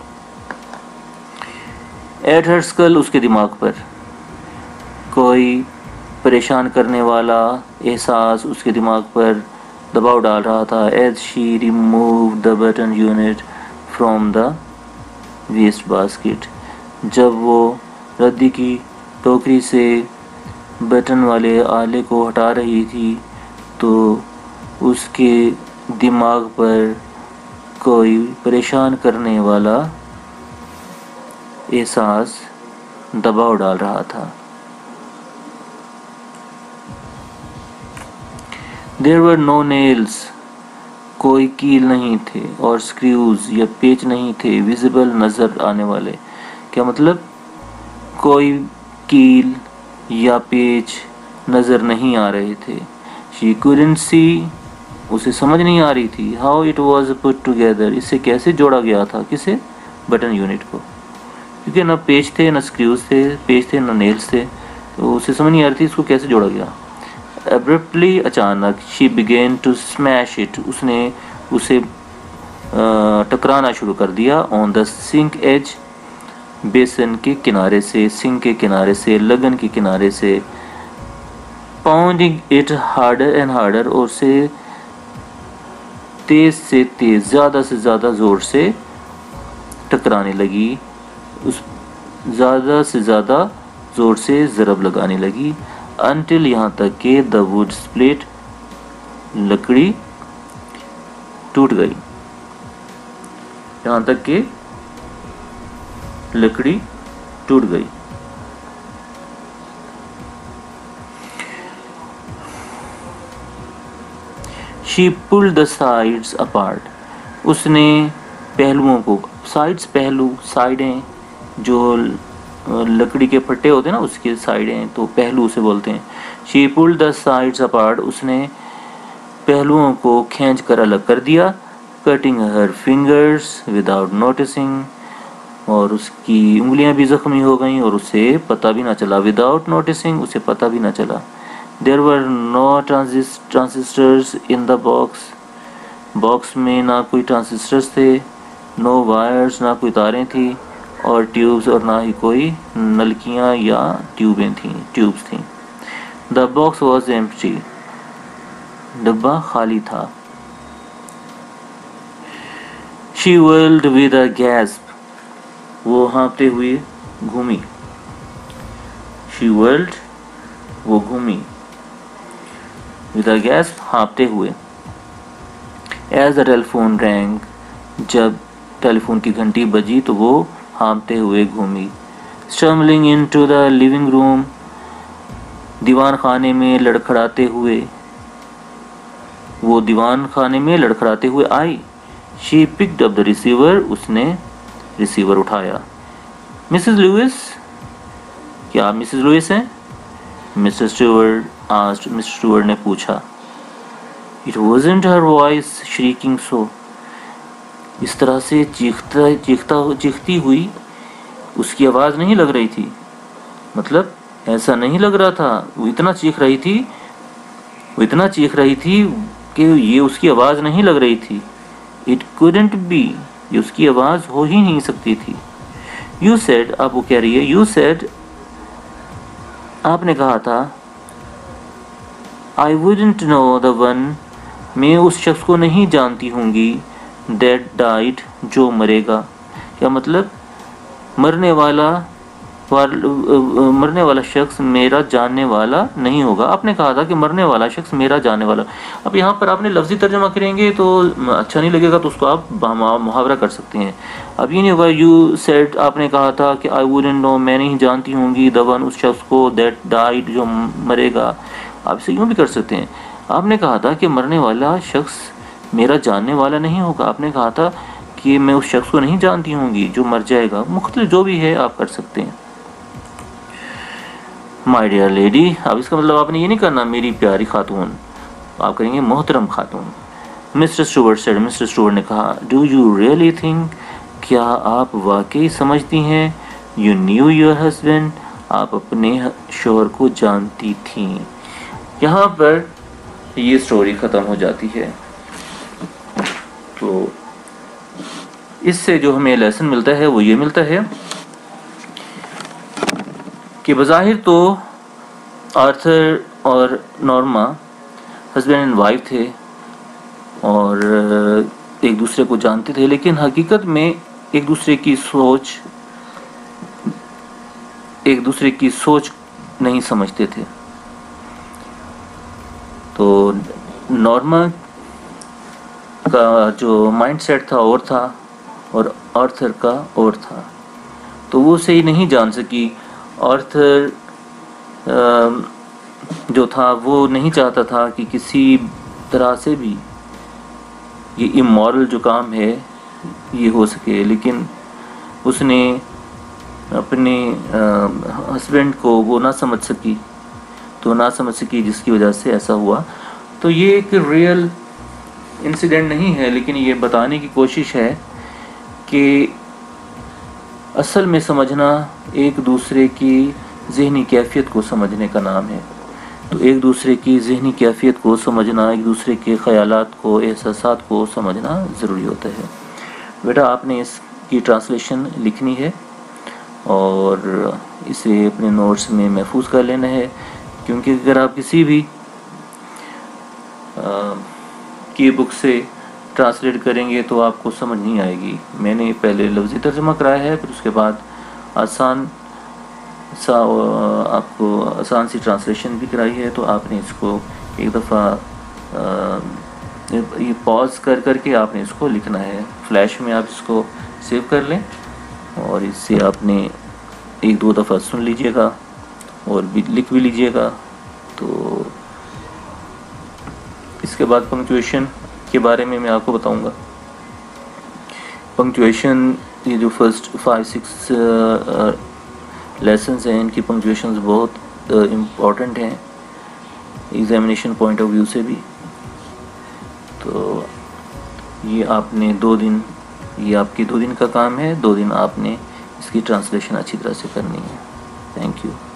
at her skull, उसके दिमाग पर. कोई परेशान करने वाला एहसास उसके दिमाग पर दबाव डाल रहा था. as she removed the button unit from the waste basket, जब वो ردی کی ٹوکری سے بٹن والے آلے کو ہٹا رہی تھی تو اس کے دماغ پر کوئی پریشان کرنے والا احساس دباؤ ڈال رہا تھا۔ There were no nails، کوئی کیل نہیں تھے، اور screws یا پیچ نہیں تھے visible، نظر آنے والے۔ کیا مطلب؟ کوئی کیل یا پیچ نظر نہیں آ رہے تھے۔ She couldn't see، اسے سمجھ نہیں آ رہی تھی how it was put together، اسے کیسے جوڑا گیا تھا، کسے؟ بٹن یونٹ کو، کیونکہ نہ پیچ تھے نہ سکریوز تھے، پیچ تھے نہ نیلز تھے، تو اسے سمجھ نہیں آ رہی تھی اس کو کیسے جوڑا گیا۔ abruptly، اچانک she began to smash it، اس نے اسے ٹکرانا شروع کر دیا on the sink edge، بیسن کے کنارے سے، سنک کے کنارے سے، لگن کے کنارے سے، pounding it harder and harder، اور اسے تیز سے تیز، زیادہ سے زیادہ زور سے ٹکرانے لگی، اس زیادہ سے زیادہ زور سے ضرب لگانے لگی until، یہاں تک کہ the wood split، لکڑی ٹوٹ گئی، یہاں تک کہ لکڑی ٹوٹ گئی۔ She pulled the sides apart، اس نے پہلوؤں کو، سائڈز پہلو، سائڈیں جو لکڑی کے پھٹے ہوتے ہیں نا اس کے سائڈیں، تو پہلو اسے بولتے ہیں۔ She pulled the sides apart، اس نے پہلوؤں کو کھینچ کر الگ کر دیا cutting her fingers without noticing، اور اس کی انگلیاں بھی زخمی ہو گئیں اور اسے پتہ بھی نہ چلا without noticing، اسے پتہ بھی نہ چلا۔ There were no transistors in the box، box میں نہ کوئی ٹرانزسٹرز تھے، no wires، نہ کوئی تاریں تھیں، اور ٹیوبز، اور نہ ہی کوئی نلکیاں یا ٹیوبیں تھیں ٹیوبز تھیں۔ The box was empty، ڈبہ خالی تھا۔ She whirled with a gasp، وہ ہانپتے ہوئے گھومی۔ She whirled، وہ گھومی، with a gasp، ہانپتے ہوئے۔ As the telephone rang، جب ٹیلی فون کی گھنٹی بجی تو وہ ہانپتے ہوئے گھومی۔ Stumbling into the living room، دیوان خانے میں لڑکھڑاتے ہوئے، وہ دیوان خانے میں لڑکھڑاتے ہوئے آئی۔ She picked up the receiver، اس نے ریسیور اٹھایا۔ مسز لوئس، کیا آپ مسز لوئس ہیں؟ Mister Stewart asked، mister Stewart نے پوچھا۔ It wasn't her voice shrieking so، اس طرح سے چیختا چیختا چیختی ہوئی اس کی آواز نہیں لگ رہی تھی، مطلب ایسا نہیں لگ رہا تھا، وہ اتنا چیخ رہی تھی وہ اتنا چیخ رہی تھی کہ یہ اس کی آواز نہیں لگ رہی تھی۔ It couldn't be، یہ اس کی آواز ہو ہی نہیں سکتی تھی۔ You said، آپ وہ کہہ رہی ہے You said، آپ نے کہا تھا I wouldn't know the one، میں اس شخص کو نہیں جانتی ہوں گی that died، جو مرے گا۔ کیا مطلب؟ مرنے والا مرنے والا شخص میرا جاننے والا نہیں ہوگا۔ آپ نے کہا تھا کہ مرنے والا شخص میرا جاننے والا۔ اب یہاں پر آپ نے لفظی ترجمہ کریں گے تو اچھا نہیں لگے گا، تو اس کو آپ محاورہ کر سکتے ہیں۔ اب یہ نہیں ہوگا you said، آپ نے کہا تھا کہ I wouldn't know، میں نہیں جانتی ہوں گی the one، اس شخص کو that died، جو مرے گا۔ آپ اسے یوں بھی کر سکتے ہیں، آپ نے کہا تھا کہ مرنے والا شخص میرا جاننے والا نہیں ہوگا، آپ نے کہا تھا کہ میں اس شخص کو نہیں جانتی ہوں گی جو مر جائے گا۔ مختلف جو بھی ہے آپ کر سکتے ہیں۔ مائی ڈیئر لیڈی، اب اس کا مطلب آپ نے یہ نہیں کرنا میری پیاری خاتون، آپ کریں گے محترم خاتون۔ Mister Stewart said, Mister Stewart نے کہا ڈو یو ریئلی تھنک، کیا آپ واقعی سمجھتی ہیں یو نیو یور ہسبینڈ، آپ اپنے شوہر کو جانتی تھیں۔ یہاں پر یہ سٹوری ختم ہو جاتی ہے۔ تو اس سے جو ہمیں لیسن ملتا ہے وہ یہ ملتا ہے کہ بظاہر تو آرتھر اور نورما ہسبینڈ اینڈ وائف تھے اور ایک دوسرے کو جانتے تھے، لیکن حقیقت میں ایک دوسرے کی سوچ ایک دوسرے کی سوچ نہیں سمجھتے تھے. تو نورما کا جو مائنڈ سیٹ تھا اور تھا اور آرتھر کا اور تھا. تو وہ صحیح نہیں جان سکی. آرتھر جو تھا وہ نہیں چاہتا تھا کہ کسی طرح سے بھی یہ امورل جو کام ہے یہ ہو سکے، لیکن اس نے اپنے ہسبینڈ کو وہ نہ سمجھ سکی تو نہ سمجھ سکی جس کی وجہ سے ایسا ہوا. تو یہ ایک ریئل انسیڈنٹ نہیں ہے، لیکن یہ بتانے کی کوشش ہے کہ اصل میں سمجھنا ایک دوسرے کی ذہنی کیفیت کو سمجھنے کا نام ہے. تو ایک دوسرے کی ذہنی کیفیت کو سمجھنا، ایک دوسرے کے خیالات کو، احساسات کو سمجھنا ضروری ہوتا ہے. بیٹا آپ نے اس کی ٹرانسلیشن لکھنی ہے اور اسے اپنے نوٹس میں محفوظ کر لینا ہے، کیونکہ اگر آپ کسی بھی کی بک سے ٹرانسلیٹ کریں گے تو آپ کو سمجھ نہیں آئے گی. میں نے پہلے لفظی ترجمہ کرایا ہے، پھر اس کے بعد آسان سا آپ کو آسان سی ٹرانسلیشن بھی کرائی ہے. تو آپ نے اس کو ایک دفعہ یہ پاز کر کر کے آپ نے اس کو لکھنا ہے. فلیش میں آپ اس کو سیو کر لیں اور اس سے آپ نے ایک دو دفعہ سن لیجئے گا اور بھی لکھ بھی لیجئے گا. تو اس کے بعد پنکچویشن کے بارے میں میں آپ کو بتاؤں گا. پنکچویشن یہ جو فرسٹ فائیو سکس لیسنز ہیں ان کی پنکچویشنز بہت امپورٹنٹ ہیں ایگزامینیشن پوائنٹ آف ویو سے بھی. تو یہ آپ نے دو دن یہ آپ کی دو دن کا کام ہے. دو دن آپ نے اس کی ٹرانسلیشن اچھی طرح سے کرنی ہے. Thank you.